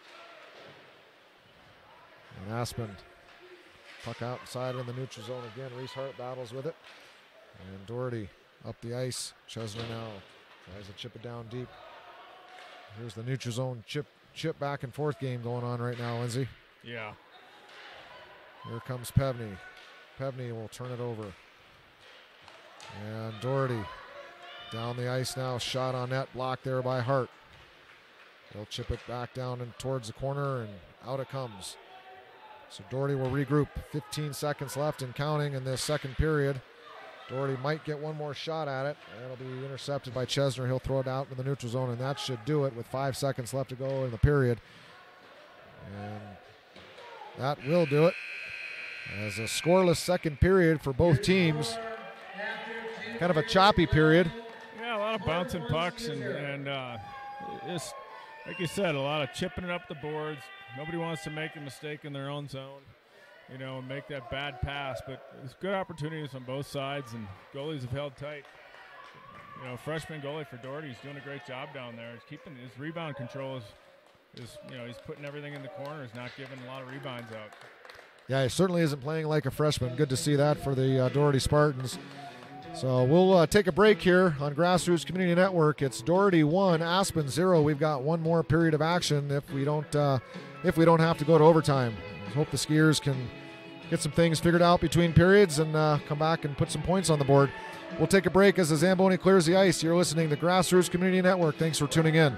And Aspen, puck outside in the neutral zone again. Reese Hart battles with it. And Doherty up the ice. Chesner now tries to chip it down deep. Here's the neutral zone chip chip back and forth game going on right now, Lindsay. Yeah. Here comes Pevney. Pevney will turn it over. And Doherty down the ice now. Shot on net. Blocked there by Hart. They'll chip it back down and towards the corner, and out it comes. So Doherty will regroup. fifteen seconds left and counting in this second period. Doherty might get one more shot at it. It'll be intercepted by Chesner. He'll throw it out in the neutral zone, and that should do it with five seconds left to go in the period. And that will do it. As a scoreless second period for both teams. Kind of a choppy period. Yeah, a lot of bouncing pucks, and, and uh, it's, like you said, a lot of chipping it up the boards. Nobody wants to make a mistake in their own zone. you know, and make that bad pass. But there's good opportunities on both sides, and goalies have held tight. You know, freshman goalie for Doherty is doing a great job down there. He's keeping his rebound control is, is, you know, he's putting everything in the corners, not giving a lot of rebounds out. Yeah, he certainly isn't playing like a freshman. Good to see that for the uh, Doherty Spartans. So we'll uh, take a break here on GrassRoots Community Network. It's Doherty one, Aspen zero. We've got one more period of action if we don't uh, if we don't have to go to overtime. I hope the Skiers can get some things figured out between periods and uh, come back and put some points on the board. We'll take a break as the Zamboni clears the ice. You're listening to GrassRoots Community Network. Thanks for tuning in.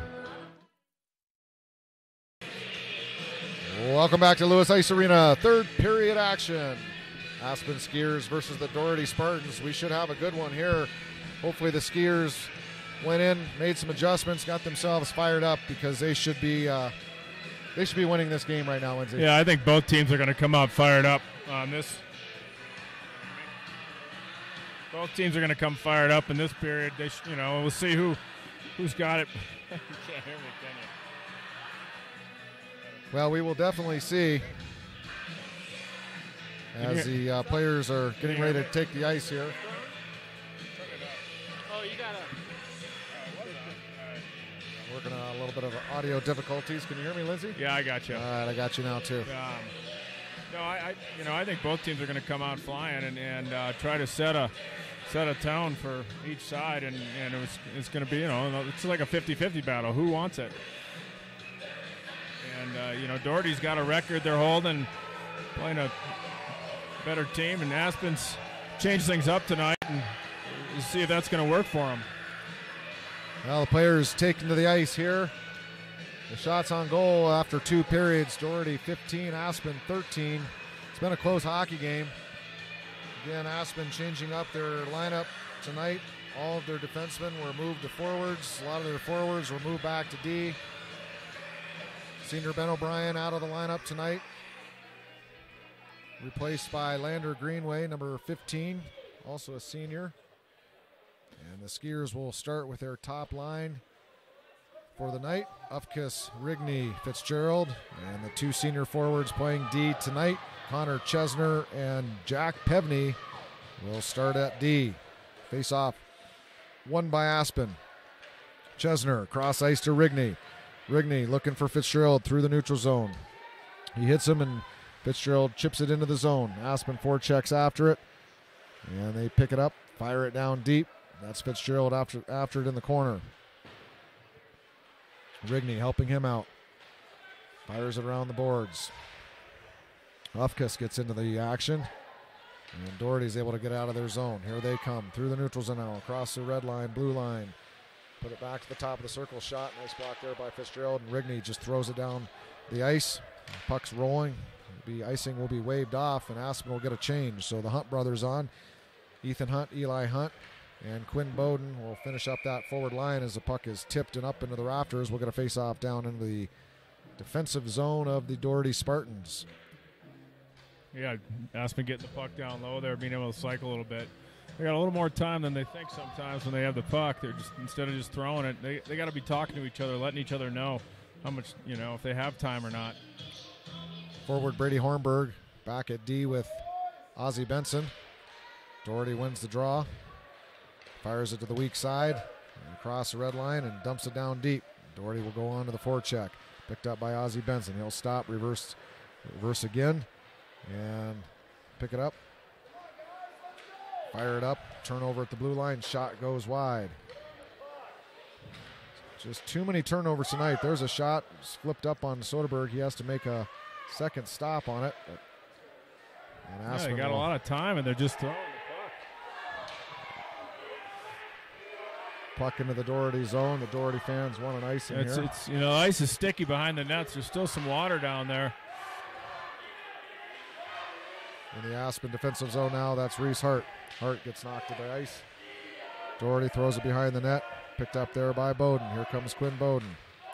Welcome back to Lewis Ice Arena. Third period action. Aspen Skiers versus the Doherty Spartans. We should have a good one here. Hopefully the Skiers went in, made some adjustments, got themselves fired up because they should be uh, they should be winning this game right now, Lindsay. Yeah, I think both teams are going to come out fired up on this. Both teams are going to come fired up in this period. They, sh- you know, we'll see who, who's got it. You can't hear me, can you? Well, we will definitely see as the uh, players are getting ready to take the ice here. Oh, you got to. Working on a little bit of audio difficulties. Can you hear me, Lindsay? Yeah, I got you. All right, I got you now too. Um, no, I, I, you know, I think both teams are going to come out flying and, and uh, try to set a set a tone for each side, and, and it was, it's going to be, you know, it's like a fifty-fifty battle. Who wants it? And, uh, you know, Doherty's got a record they're holding, playing a better team, and Aspen's changed things up tonight, and we'll see if that's going to work for them. Well, the players taken to the ice here. The shots on goal after two periods. Doherty fifteen, Aspen thirteen. It's been a close hockey game. Again, Aspen changing up their lineup tonight. All of their defensemen were moved to forwards. A lot of their forwards were moved back to D. Senior Ben O'Brien out of the lineup tonight. Replaced by Lander Greenway, number fifteen, also a senior. And the Skiers will start with their top line for the night. Ufkis, Rigney, Fitzgerald, and the two senior forwards playing D tonight. Connor Chesner and Jack Pevney will start at D. Face off, won by Aspen. Chesner, cross ice to Rigney. Rigney looking for Fitzgerald through the neutral zone. He hits him and Fitzgerald chips it into the zone. Aspen forechecks after it, and they pick it up, fire it down deep. That's Fitzgerald after, after it in the corner. Rigney helping him out. Fires it around the boards. Ufkis gets into the action, and Doherty's able to get out of their zone. Here they come through the neutral zone now, across the red line, blue line. Put it back to the top of the circle. Shot. Nice block there by Fitzgerald, and Rigney just throws it down the ice. Puck's rolling. The icing will be waved off, and Aspen will get a change. So the Hunt brothers on. Ethan Hunt, Eli Hunt, and Quinn Bowden will finish up that forward line as the puck is tipped and up into the rafters. We'll get a face-off down into the defensive zone of the Doherty Spartans. Yeah, Aspen getting the puck down low there, being able to cycle a little bit. They got a little more time than they think sometimes when they have the puck. They're just, instead of just throwing it, they, they got to be talking to each other, letting each other know how much, you know, if they have time or not. Forward Brady Hornberg back at D with Ozzie Benson. Doherty wins the draw. Fires it to the weak side, and across the red line, and dumps it down deep. Doherty will go on to the forecheck. Picked up by Ozzie Benson. He'll stop, reverse, reverse again, and pick it up. Fire it up. Turnover at the blue line. Shot goes wide. Just too many turnovers tonight. There's a shot flipped up on Soderberg. He has to make a second stop on it. But, and yeah, they got will, a lot of time, and they're just throwing the puck. Puck into the Doherty zone. The Doherty fans want an ice in it's, here. It's, you know, ice is sticky behind the nets. There's still some water down there. In the Aspen defensive zone now, that's Reese Hart. Hart gets knocked to the ice. Doherty throws it behind the net. Picked up there by Bowden. Here comes Quinn Bowden.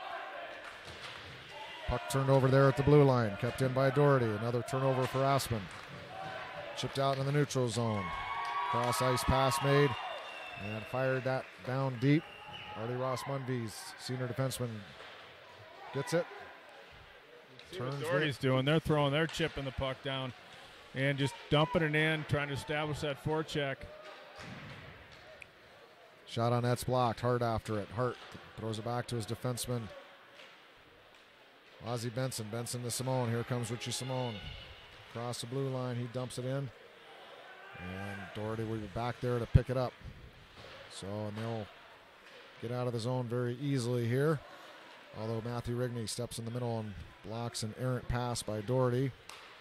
Puck turned over there at the blue line. Kept in by Doherty. Another turnover for Aspen. Chipped out in the neutral zone. Cross ice pass made. And fired that down deep. Artie Ross Munvies, senior defenseman, gets it. See what Doherty's doing. They're throwing their chip in the puck down and just dumping it in, trying to establish that forecheck. Shot on net's blocked. Hart after it. Hart throws it back to his defenseman, Ozzie Benson. Benson to Simone. Here comes Richie Simone. Across the blue line, he dumps it in. And Doherty will be back there to pick it up. So and they'll get out of the zone very easily here. Although Matthew Rigney steps in the middle and blocks an errant pass by Doherty.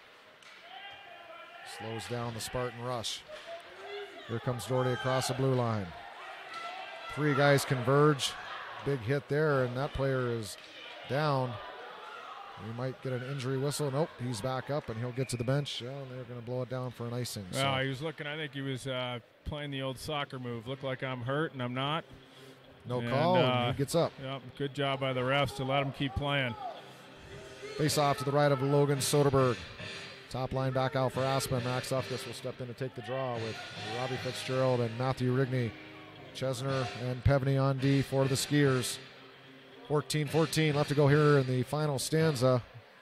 Slows down the Spartan rush. Here comes Doherty across the blue line. Three guys converge. Big hit there, and that player is down. He might get an injury whistle. Nope, he's back up, and he'll get to the bench. Yeah, and they're going to blow it down for an icing. Well, so. he was looking, I think he was uh, playing the old soccer move. Looked like I'm hurt, and I'm not. No and, call, uh, and he gets up. Yep, good job by the refs to let him keep playing. Face off to the right of Logan Soderberg. Top line back out for Aspen. Max Ufkus will step in to take the draw with Robbie Fitzgerald and Matthew Rigney. Chesner and Pevney on D for the Skiers. fourteen fourteen left to go here in the final stanza.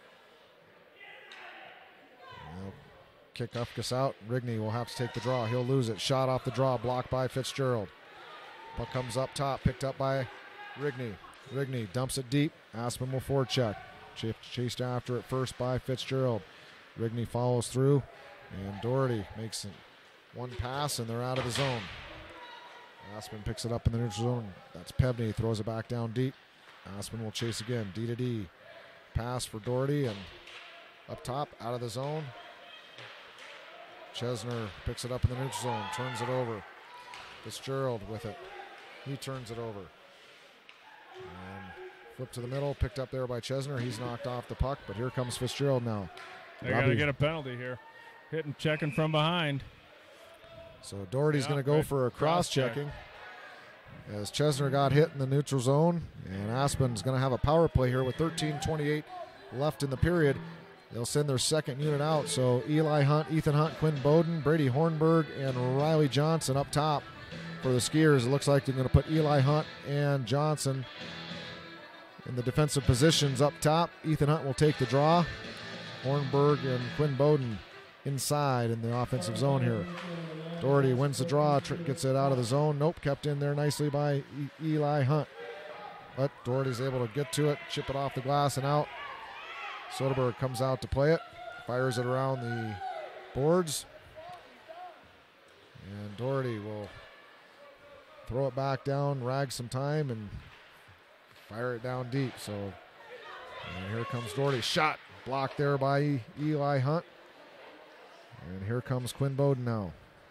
They'll kick Ufkus out. Rigney will have to take the draw. He'll lose it. Shot off the draw, blocked by Fitzgerald. Puck comes up top, picked up by Rigney. Rigney dumps it deep. Aspen will forecheck. Ch- chased after it first by Fitzgerald. Rigney follows through, and Doherty makes one pass, and they're out of the zone. Aspen picks it up in the neutral zone. That's Pevney, throws it back down deep. Aspen will chase again, D to D. Pass for Doherty, and up top, out of the zone. Chesner picks it up in the neutral zone, turns it over. Fitzgerald with it. He turns it over. And flip to the middle, picked up there by Chesner. He's knocked off the puck, but here comes Fitzgerald now. They got to get a penalty here. Hitting, checking from behind. So Doherty's yeah, going to go right. for a cross-checking. As Chesner got hit in the neutral zone, and Aspen's going to have a power play here with thirteen twenty-eight left in the period. They'll send their second unit out. So Eli Hunt, Ethan Hunt, Quinn Bowden, Brady Hornberg, and Riley Johnson up top for the Skiers. It looks like they're going to put Eli Hunt and Johnson in the defensive positions up top. Ethan Hunt will take the draw. Hornberg and Quinn Bowden inside in the offensive zone here. Doherty wins the draw, gets it out of the zone. Nope, kept in there nicely by e- Eli Hunt. But Doherty's able to get to it, chip it off the glass and out. Soderberg comes out to play it, fires it around the boards. And Doherty will throw it back down, rag some time, and fire it down deep. So and here comes Doherty. Shot blocked there by Eli Hunt. And here comes Quinn Bowden now.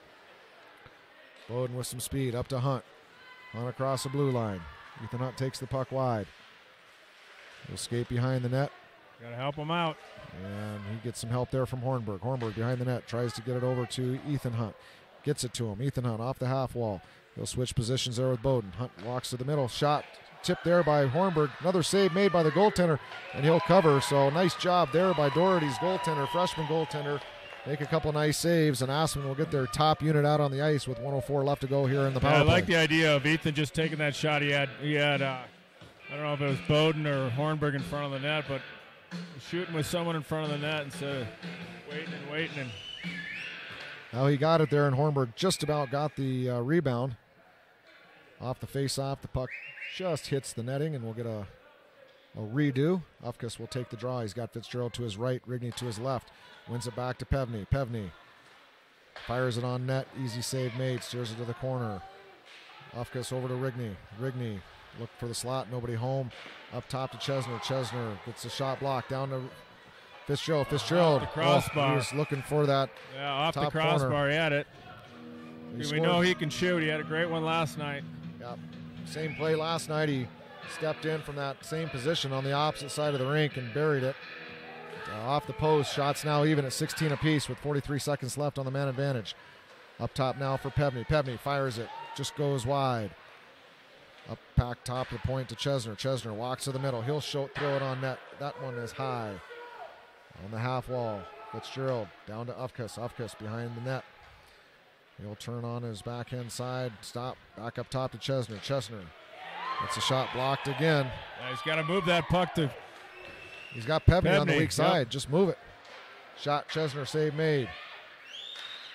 Bowden with some speed up to Hunt. Hunt across the blue line. Ethan Hunt takes the puck wide. He'll skate behind the net. Got to help him out. And he gets some help there from Hornberg. Hornberg behind the net. Tries to get it over to Ethan Hunt. Gets it to him. Ethan Hunt off the half wall. He'll switch positions there with Bowden. Hunt walks to the middle. Shot tipped there by Hornberg. Another save made by the goaltender. And he'll cover. So nice job there by Doherty's goaltender, freshman goaltender. Make a couple nice saves, and Aspen will get their top unit out on the ice with one oh four left to go here in the power yeah, I play. like the idea of Ethan just taking that shot. He had, he had uh, I don't know if it was Bowden or Hornberg in front of the net, but shooting with someone in front of the net instead of waiting and waiting. And Now he got it there, and Hornberg just about got the uh, rebound. Off the face-off, the puck just hits the netting, and we'll get a, a redo. Ufkus will take the draw. He's got Fitzgerald to his right, Rigney to his left. Wins it back to Pevney. Pevney fires it on net. Easy save made. Steers it to the corner. Ufkus over to Rigney. Rigney look for the slot. Nobody home. Up top to Chesner. Chesner gets a shot blocked down to Fitzgerald. Fitzgerald. Off the crossbar. Oh, he was looking for that. Yeah, off top the crossbar. corner. He had it. He we scored. know he can shoot. He had a great one last night. Yep. Same play last night. He stepped in from that same position on the opposite side of the rink and buried it. Uh, off the post, shots now even at sixteen apiece with forty-three seconds left on the man advantage. Up top now for Pevney. Pevney fires it, just goes wide. Up back top of the point to Chesner. Chesner walks to the middle. He'll show, throw it on net. That one is high. On the half wall, Fitzgerald down to Ufkus. Ufkus behind the net. He'll turn on his backhand side. Stop. Back up top to Chesner. Chesner. It's a shot blocked again. Yeah, he's got to move that puck to. He's got Pevney, on the Pevney, weak yep. side. Just move it. Shot, Chesner, save made.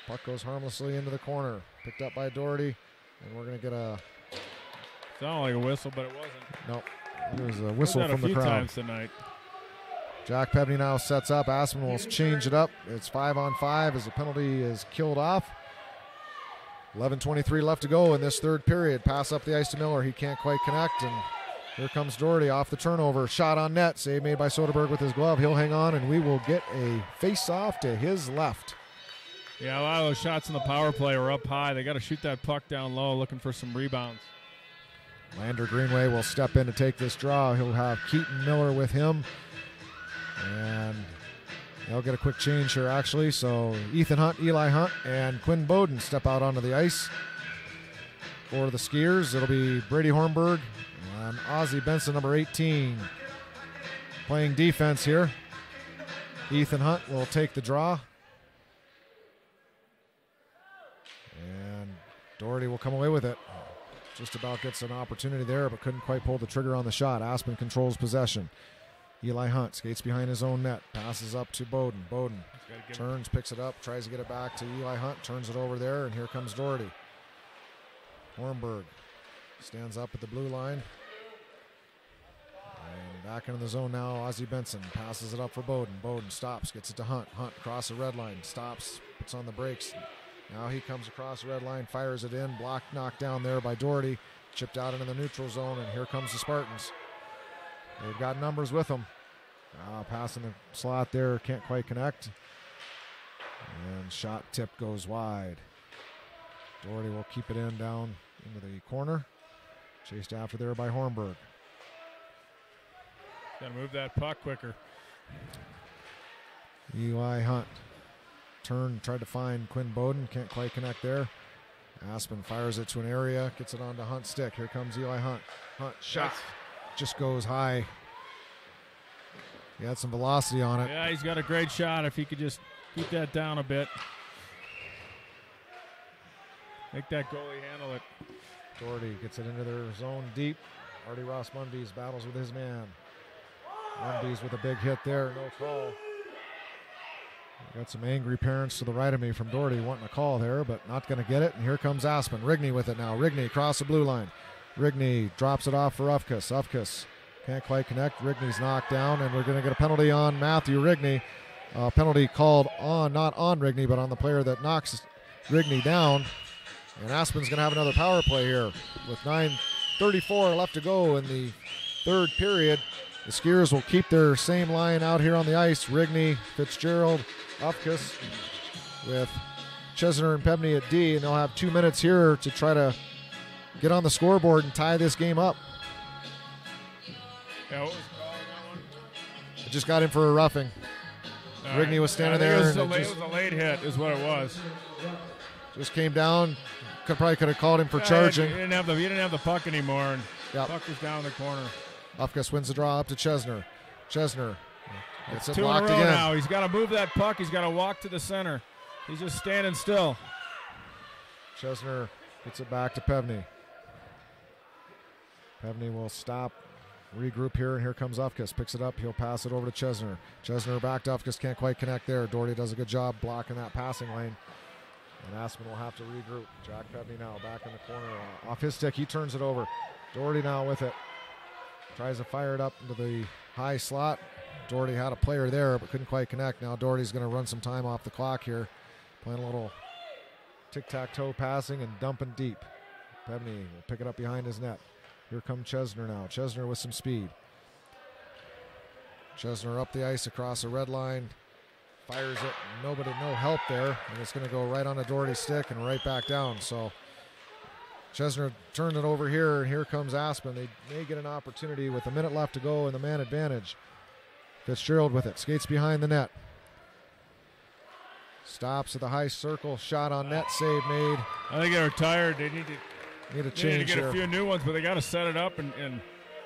Puck goes harmlessly into the corner. Picked up by Doherty, and we're going to get a... Sounded like a whistle, but it wasn't. Nope. It was a whistle from a the few crowd. times tonight. Jack Pebney now sets up. Aspen will change it up. It's five on five as the penalty is killed off. eleven twenty-three left to go in this third period. Pass up the ice to Miller. He can't quite connect, and here comes Doherty off the turnover. Shot on net. Save made by Soderberg with his glove. He'll hang on, and we will get a face-off to his left. Yeah, a lot of those shots in the power play were up high. They got to shoot that puck down low, looking for some rebounds. Lander Greenway will step in to take this draw. He'll have Keaton Miller with him. And they'll get a quick change here, actually. So Ethan Hunt, Eli Hunt, and Quinn Bowden step out onto the ice. For the Skiers, it'll be Brady Hornberg and Ozzie Benson, number eighteen, playing defense here. Ethan Hunt will take the draw. And Doherty will come away with it. Just about gets an opportunity there, but couldn't quite pull the trigger on the shot. Aspen controls possession. Eli Hunt skates behind his own net, passes up to Bowden. Bowden turns, picks it up, tries to get it back to Eli Hunt, turns it over there, and here comes Doherty. Hornberg stands up at the blue line. And back into the zone now, Ozzie Benson passes it up for Bowden. Bowden stops, gets it to Hunt. Hunt across the red line, stops, puts on the brakes. Now he comes across the red line, fires it in, blocked, knocked down there by Doherty, chipped out into the neutral zone, and here comes the Spartans. They've got numbers with them. Uh, passing the slot there, can't quite connect. And shot tip goes wide. Doherty will keep it in down into the corner. Chased after there by Hornberg. Got to move that puck quicker. Eli Hunt turned, tried to find Quinn Bowden, can't quite connect there. Aspen fires it to an area, gets it onto Hunt's stick. Here comes Eli Hunt. Hunt shot just goes high. He had some velocity on it. Yeah, he's got a great shot if he could just keep that down a bit. Make that goalie handle it. Doherty gets it into their zone deep. Artie Ross Mundies battles with his man. Mundies with a big hit there, no call. Got some angry parents to the right of me from Doherty wanting a call there, but not going to get it. And here comes Aspen. Rigney with it now. Rigney across the blue line. Rigney drops it off for Ufkus. Ufkus can't quite connect. Rigney's knocked down, and we're going to get a penalty on Matthew Rigney. Uh, penalty called on, not on Rigney, but on the player that knocks Rigney down. And Aspen's going to have another power play here with nine thirty-four left to go in the third period. The Skiers will keep their same line out here on the ice. Rigney, Fitzgerald, Ufkus with Chesner and Pebney at D, and they'll have two minutes here to try to get on the scoreboard and tie this game up. Yeah, what was the call on that one? It just got in for a roughing. All Rigney right. was standing Yeah, I there. think and It was, a it late, just, it was a late hit is what it was. just came down. Could, probably could have called him for Yeah, charging. He didn't have the, he didn't have the puck anymore, and Yep. the puck was down in the corner. Ufkus wins the draw up to Chesner. Chesner gets it Two in a blocked row again. now. He's got to move that puck. He's got to walk to the center. He's just standing still. Chesner gets it back to Pebney. Pebney will stop, regroup here, and here comes Ufkus. Picks it up. He'll pass it over to Chesner. Chesner back to Ufkus. Can't quite connect there. Doherty does a good job blocking that passing lane. And Aspen will have to regroup. Jack Pebney now back in the corner. Uh, off his stick, he turns it over. Doherty now with it. Tries to fire it up into the high slot. Doherty had a player there, but couldn't quite connect. Now Doherty's going to run some time off the clock here. Playing a little tic-tac-toe passing and dumping deep. Pebney will pick it up behind his net. Here comes Chesner now. Chesner with some speed. Chesner up the ice across the red line. Fires it. Nobody, no help there. And it's going to go right on a Doherty stick and right back down. So Chesner turned it over here, and here comes Aspen. They may get an opportunity with a minute left to go and the man advantage. Fitzgerald with it. Skates behind the net. Stops at the high circle. Shot on net. Save made. I think they're tired. They need to, Need a they need to change get here. a few new ones, but they got to set it up and, and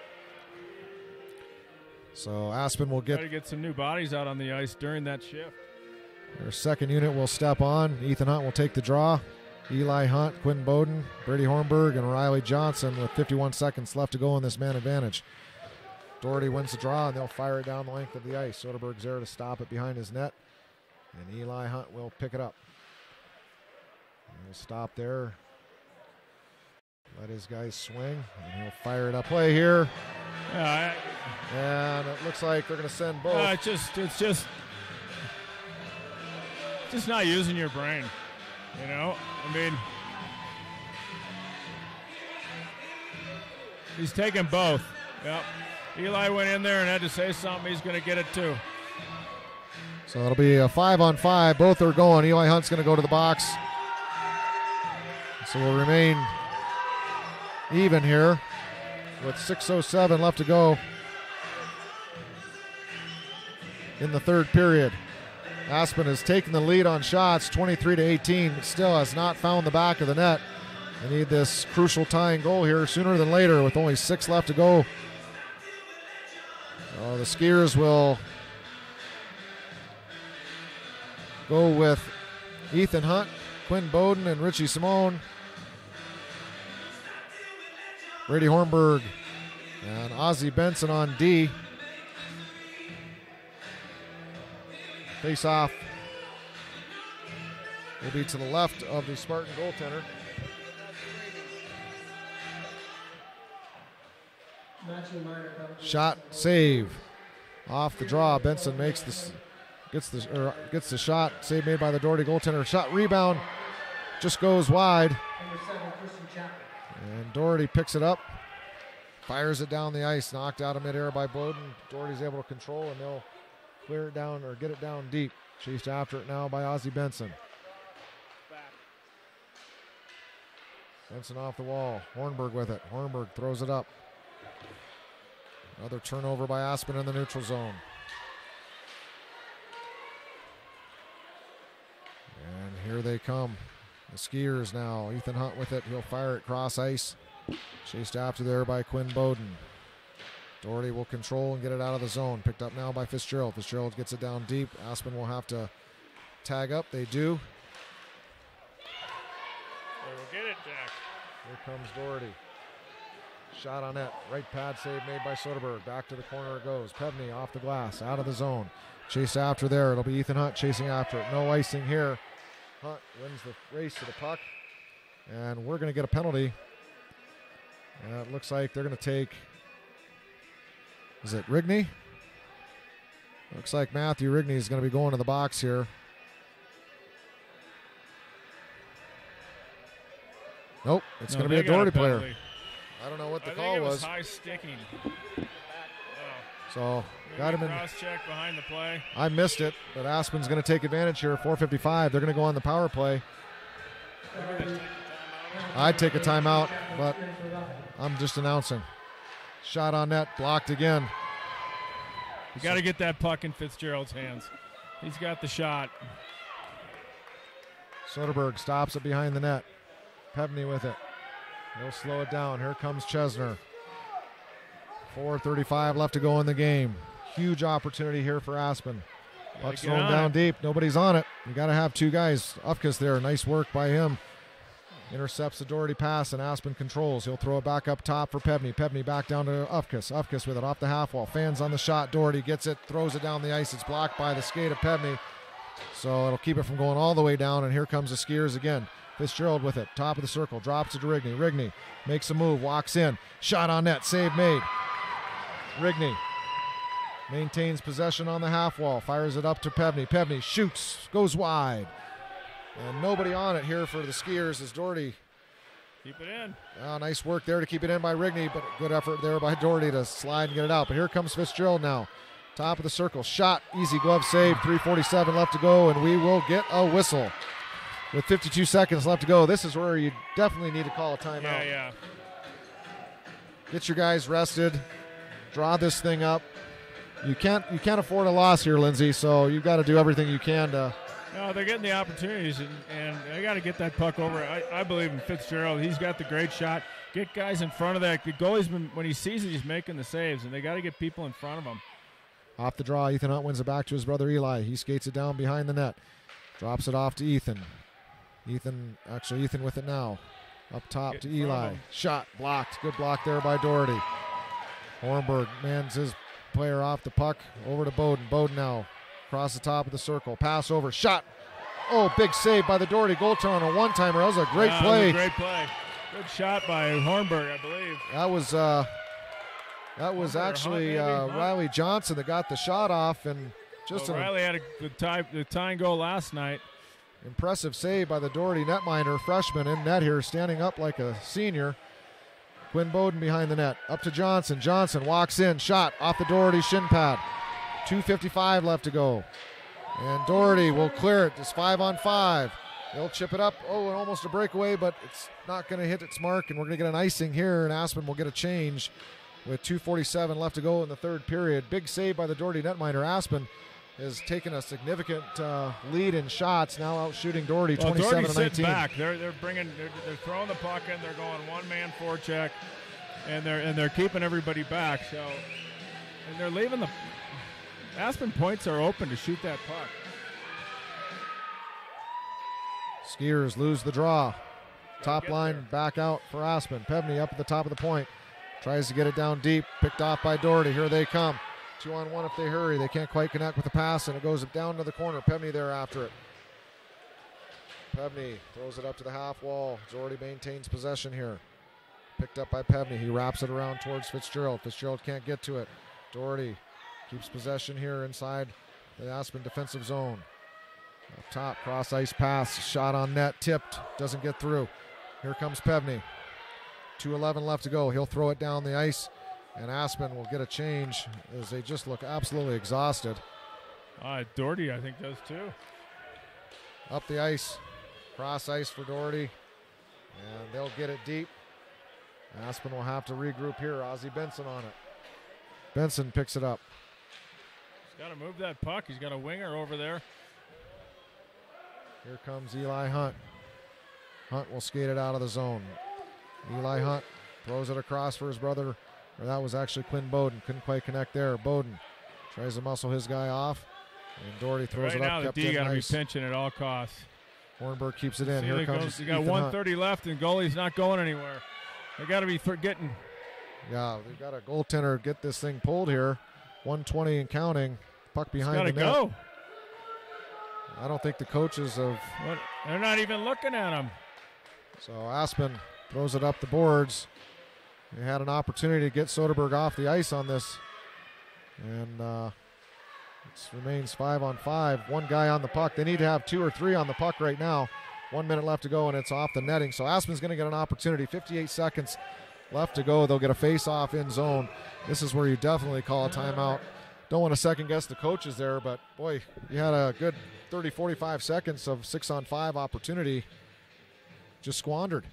So Aspen will try get to get some new bodies out on the ice during that shift. their second unit will step on. Ethan Hunt will take the draw. Eli Hunt, Quinn Bowden, Brady Hornberg, and Riley Johnson with fifty-one seconds left to go in this man advantage. Doherty wins the draw, and they'll fire it down the length of the ice. Soderberg's there to stop it behind his net, and Eli Hunt will pick it up. He'll stop there. Let his guys swing, and he'll fire it up. Play here. Yeah, and it looks like they're going to send both. Uh, it's just, it's just, just not using your brain. You know, I mean, he's taking both. Yep. Eli went in there and had to say something. He's going to get it too. So it'll be a five on five. Both are going. Eli Hunt's going to go to the box. So we'll remain even here with six oh seven left to go in the third period. Aspen has taken the lead on shots, twenty-three to eighteen, but still has not found the back of the net. They need this crucial tying goal here sooner than later with only six left to go. So the Skiers will go with Ethan Hunt, Quinn Bowden, and Richie Simone. Brady Hornberg and Ozzie Benson on D. Face off will be to the left of the Spartan goaltender. Shot, save, off the draw. Benson makes this, gets the or gets the shot. Save made by the Doherty goaltender. Shot, rebound, just goes wide. And Doherty picks it up, fires it down the ice, knocked out of midair by Bowden. Doherty's able to control, and they'll clear it down or get it down deep. Chased after it now by Ozzie Benson. Benson off the wall. Hornberg with it. Hornberg throws it up. Another turnover by Aspen in the neutral zone. And here they come. The Skiers now. Ethan Hunt with it. He'll fire it cross ice. Chased after there by Quinn Bowden. Doherty will control and get it out of the zone. Picked up now by Fitzgerald. Fitzgerald gets it down deep. Aspen will have to tag up. They do. They will get it, Jack. Here comes Doherty. Shot on net. Right pad save made by Soderberg. Back to the corner it goes. Pevney off the glass. Out of the zone. Chase after there. It'll be Ethan Hunt chasing after it. No icing here. Hunt wins the race to the puck. And we're going to get a penalty. And it looks like they're going to take... Is it Rigney? Looks like Matthew Rigney is going to be going to the box here. Nope, it's no, going to be a Doherty a player. I don't know what the I call think it was. was. High sticking. Oh. So got him in. Cross check behind the play. I missed it, but Aspen's going to take advantage here. four fifty-five. They're going to go on the power play. I'd take a timeout, but I'm just announcing. Shot on net, blocked again. You got to get that puck in Fitzgerald's hands. He's got the shot. Soderberg stops it behind the net. Pevney with it. He'll slow it down. Here comes Chesner. four thirty-five left to go in the game. Huge opportunity here for Aspen. Puck's thrown down it. deep. Nobody's on it. You got to have two guys. Ufkus there. Nice work by him. Intercepts the Doherty pass, and Aspen controls. He'll throw it back up top for Pevney. Pevney back down to Ufkus. Ufkus with it off the half wall. Fans on the shot. Doherty gets it, throws it down the ice. It's blocked by the skate of Pevney. So it'll keep it from going all the way down, and here comes the Skiers again. Fitzgerald with it. Top of the circle. Drops it to Rigney. Rigney makes a move. Walks in. Shot on net. Save made. Rigney maintains possession on the half wall. Fires it up to Pevney. Pevney shoots. Goes wide. And nobody on it here for the Skiers as Doherty. Keep it in. Oh, nice work there to keep it in by Rigney, but good effort there by Doherty to slide and get it out. But here comes Fitzgerald now. Top of the circle. Shot. Easy glove save. three forty-seven left to go, and we will get a whistle. With fifty-two seconds left to go, this is where you definitely need to call a timeout. Yeah, yeah. Get your guys rested. Draw this thing up. You can't you can't afford a loss here, Lindsay, so you've got to do everything you can to... No, they're getting the opportunities, and, and they got to get that puck over. I, I believe in Fitzgerald. He's got the great shot. Get guys in front of that. The goalie's been, when he sees it, he's making the saves, and they got to get people in front of him. Off the draw, Ethan Hunt wins it back to his brother Eli. He skates it down behind the net. Drops it off to Ethan. Ethan, actually Ethan with it now. Up top Get to Eli. Shot blocked. Good block there by Doherty. Hornberg mans his player off the puck. Over to Bowden. Bowden now. Across the top of the circle. Pass over. Shot. Oh, big save by the Doherty goaltender on a one-timer. That was a great yeah, play. That was a great play. Good shot by Hornberg, I believe. That was uh, that was Hornberg, actually Hunt, uh, maybe, Riley Johnson that got the shot off, and just well, an Riley had a good tie, the tying goal last night. impressive save by the Doherty netminder, freshman in net here, standing up like a senior. Quinn Bowden behind the net. Up to Johnson. Johnson walks in. Shot off the Doherty shin pad. two fifty-five left to go. And Doherty will clear it. Just five on five. They'll chip it up. Oh, and almost a breakaway, but it's not going to hit its mark, and we're going to get an icing here, and Aspen will get a change with two forty-seven left to go in the third period. Big save by the Doherty netminder. Aspen has taken a significant uh, lead in shots, now out shooting Doherty well, twenty-seven Doherty's to nineteen. sitting back. They're they're bringing they're, they're throwing the puck in. They're going one man forecheck, and they're and they're keeping everybody back. So and they're leaving the Aspen points are open to shoot that puck. Skiers lose the draw. Gotta Top get line there. back out for Aspen. Pevney up at the top of the point. Tries to get it down deep. Picked off by Doherty. Here they come. Two on one if they hurry. They can't quite connect with the pass, and it goes down to the corner. Pevney there after it. Pevney throws it up to the half wall. Doherty maintains possession here. Picked up by Pevney. He wraps it around towards Fitzgerald. Fitzgerald can't get to it. Doherty keeps possession here inside the Aspen defensive zone. Up top, cross ice pass, shot on net, tipped, doesn't get through. Here comes Pevney. two eleven left to go. He'll throw it down the ice, and Aspen will get a change as they just look absolutely exhausted. Uh, Doherty, I think, does too. Up the ice, cross ice for Doherty, and they'll get it deep. Aspen will have to regroup here. Ozzie Benson on it. Benson picks it up. He's got to move that puck. He's got a winger over there. Here comes Eli Hunt. Hunt will skate it out of the zone. Eli Hunt throws it across for his brother. Or that was actually Quinn Bowden. Couldn't quite connect there. Bowden tries to muscle his guy off. And Doherty throws right it up. now, the Kept D in got to be nice. pinching at all costs. Hornberg keeps it in. See, Here they comes goes, you got Ethan one Hunt. thirty left, and goalie's not going anywhere. They got to be th- getting. Yeah, they've got a goaltender get this thing pulled here. one twenty and counting. Puck behind Got the to net. go. I don't think the coaches have. What? They're not even looking at him. So Aspen throws it up the boards. They had an opportunity to get Soderberg off the ice on this. And uh, it remains five on five. One guy on the puck. They need to have two or three on the puck right now. One minute left to go, and it's off the netting. So Aspen's going to get an opportunity. fifty-eight seconds left to go. They'll get a face-off in zone. This is where you definitely call a timeout. Don't want to second-guess the coaches there, but, boy, you had a good thirty, forty-five seconds of six-on-five opportunity just squandered.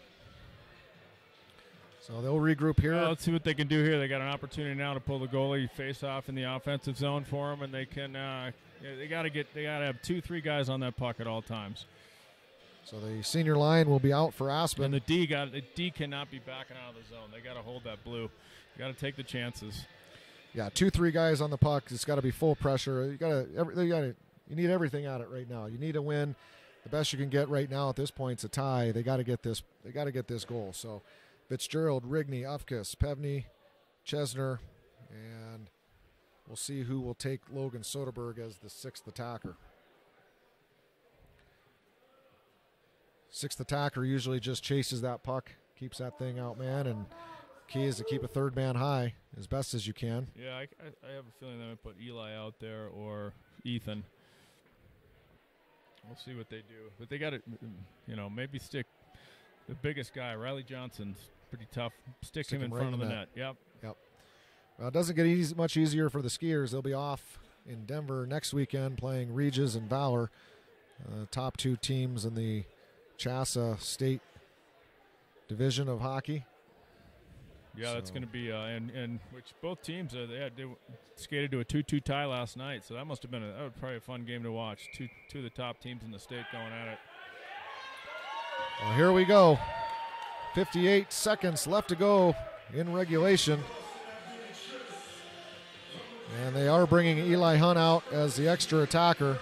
So they'll regroup here. Well, let's see what they can do here. They got an opportunity now to pull the goalie face off in the offensive zone for them, and they can. Uh, they got to get. They got to have two, three guys on that puck at all times. So the senior line will be out for Aspen. And the D got. The D cannot be backing out of the zone. They got to hold that blue. You got to take the chances. Yeah, two, three guys on the puck. It's got to be full pressure. You got to. You got to. You need everything at it right now. You need a win. The best you can get right now at this point is a tie. They got to get this. They got to get this goal. So. Fitzgerald, Rigney, Ufkus, Pevney, Chesner, and we'll see who will take Logan Soderberg as the sixth attacker. Sixth attacker usually just chases that puck, keeps that thing out, man, and key is to keep a third man high as best as you can. Yeah, I, I, I have a feeling they might put Eli out there or Ethan. We'll see what they do. But they got to, you know, maybe stick the biggest guy, Riley Johnson's pretty tough. Stick, Stick him in him right front in of the the net. Yep. Yep. Well, it doesn't get easy, much easier for the Skiers. They'll be off in Denver next weekend playing Regis and Valor, uh, top two teams in the Chassa State Division of hockey. Yeah, So- that's going to be, uh, and and which both teams uh, they had they skated to a two two tie last night, so that must have been a, that was probably a fun game to watch. Two two of the top teams in the state going at it. Well, here we go. fifty-eight seconds left to go in regulation. And they are bringing Eli Hunt out as the extra attacker.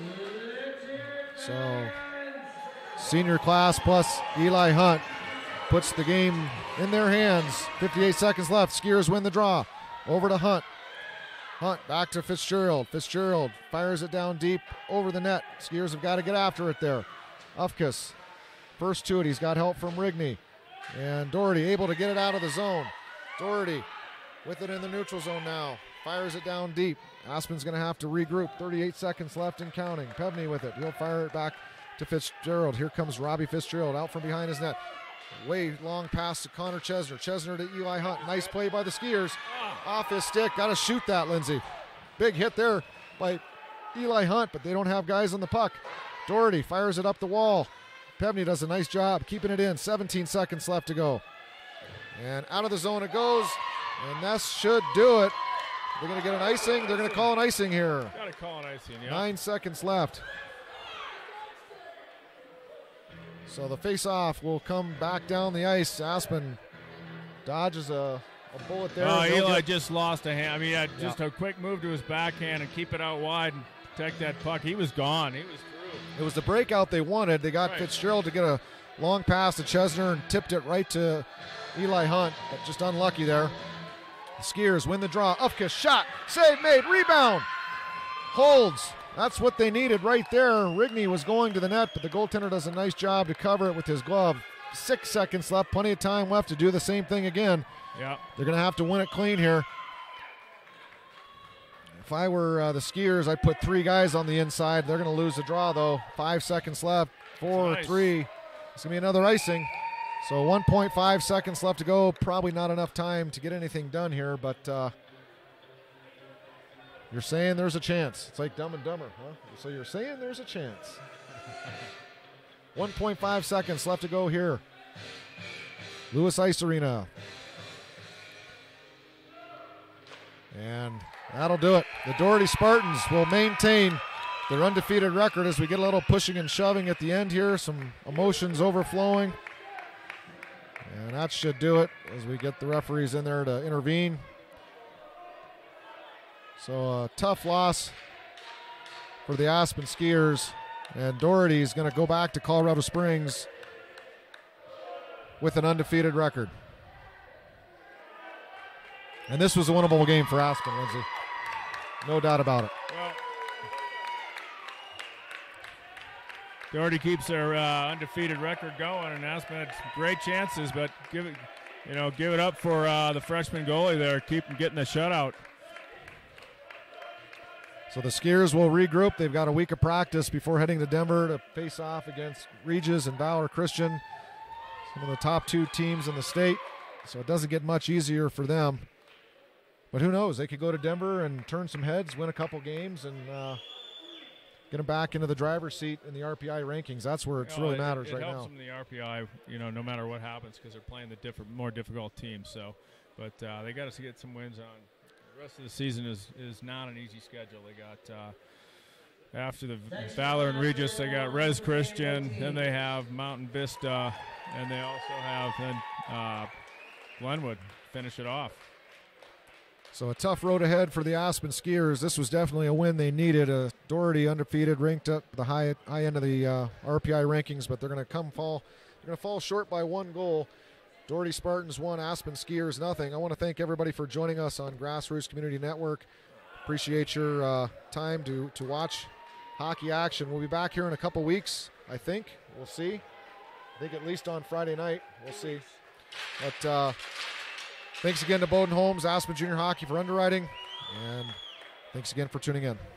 So, senior class plus Eli Hunt puts the game in their hands. fifty-eight seconds left. Skiers win the draw. Over to Hunt. Hunt back to Fitzgerald. Fitzgerald fires it down deep over the net. Skiers have got to get after it there. Ufkus, first to it. He's got help from Rigney. And Doherty able to get it out of the zone. Doherty with it in the neutral zone now. Fires it down deep. Aspen's going to have to regroup. thirty-eight seconds left and counting. Pevney with it. He'll fire it back to Fitzgerald. Here comes Robbie Fitzgerald out from behind his net. Way long pass to Connor Chesner. Chesner to Eli Hunt. Nice play by the Skiers. Off his stick. Got to shoot that, Lindsay. Big hit there by Eli Hunt, but they don't have guys on the puck. Doherty fires it up the wall. Pevney does a nice job keeping it in. seventeen seconds left to go. And out of the zone it goes. And that should do it. They're going to get an icing. They're going to call an icing here. Got to call an icing, yeah. Nine seconds left. So the face-off will come back down the ice. Aspen dodges a, a bullet there. Oh, Eli get... just lost a hand. I mean, yeah, just yeah. a quick move to his backhand and keep it out wide and protect that puck. He was gone. He was through. It was the breakout they wanted. They got right. Fitzgerald to get a long pass to Chesner and tipped it right to Eli Hunt, but just unlucky there. The Skiers win the draw. Ufkus shot. Save made. Rebound. Holds. That's what they needed right there. Rigney was going to the net, but the goaltender does a nice job to cover it with his glove. Six seconds left. Plenty of time left to do the same thing again. Yeah. They're going to have to win it clean here. If I were uh, the Skiers, I'd put three guys on the inside. They're going to lose the draw, though. Five seconds left. Four, nice. three. It's going to be another icing. So one point five seconds left to go. Probably not enough time to get anything done here, but uh, you're saying there's a chance. It's like Dumb and Dumber, huh? So you're saying there's a chance. one point five seconds left to go here. Lewis Ice Arena. And that'll do it. The Doherty Spartans will maintain their undefeated record as we get a little pushing and shoving at the end here. Some emotions overflowing. And that should do it as we get the referees in there to intervene. So a tough loss for the Aspen Skiers. And Doherty is going to go back to Colorado Springs with an undefeated record. And this was a winnable game for Aspen, Lindsay. No doubt about it. Well, Doherty keeps their uh, undefeated record going, and Aspen had some great chances, but give it, you know, give it up for uh, the freshman goalie there, keep him getting the shutout. So the Skiers will regroup. They've got a week of practice before heading to Denver to face off against Regis and Valor Christian, some of the top two teams in the state. So it doesn't get much easier for them. But who knows? They could go to Denver and turn some heads, win a couple games, and uh, get them back into the driver's seat in the R P I rankings. That's where it you know, really it, matters it right now. It helps them in the R P I, you know, no matter what happens, because they're playing the different, more difficult teams. So, but uh, they got to get some wins on. The rest of the season is is not an easy schedule. They got uh, after the Valor and Regis, they got Res Christian, then they have Mountain Vista, and they also have then uh, Glenwood finish it off. So a tough road ahead for the Aspen Skiers. This was definitely a win they needed. Uh, Doherty undefeated, ranked up the high high end of the uh, R P I rankings, but they're going to come fall. They're going to fall short by one goal. Doherty Spartans one, Aspen Skiers nothing. I want to thank everybody for joining us on GrassRoots Community Network. Appreciate your uh, time to to watch hockey action. We'll be back here in a couple weeks, I think. We'll see. I think at least on Friday night. We'll see. But uh, thanks again to Bowden Homes, Aspen Junior Hockey for underwriting, and thanks again for tuning in.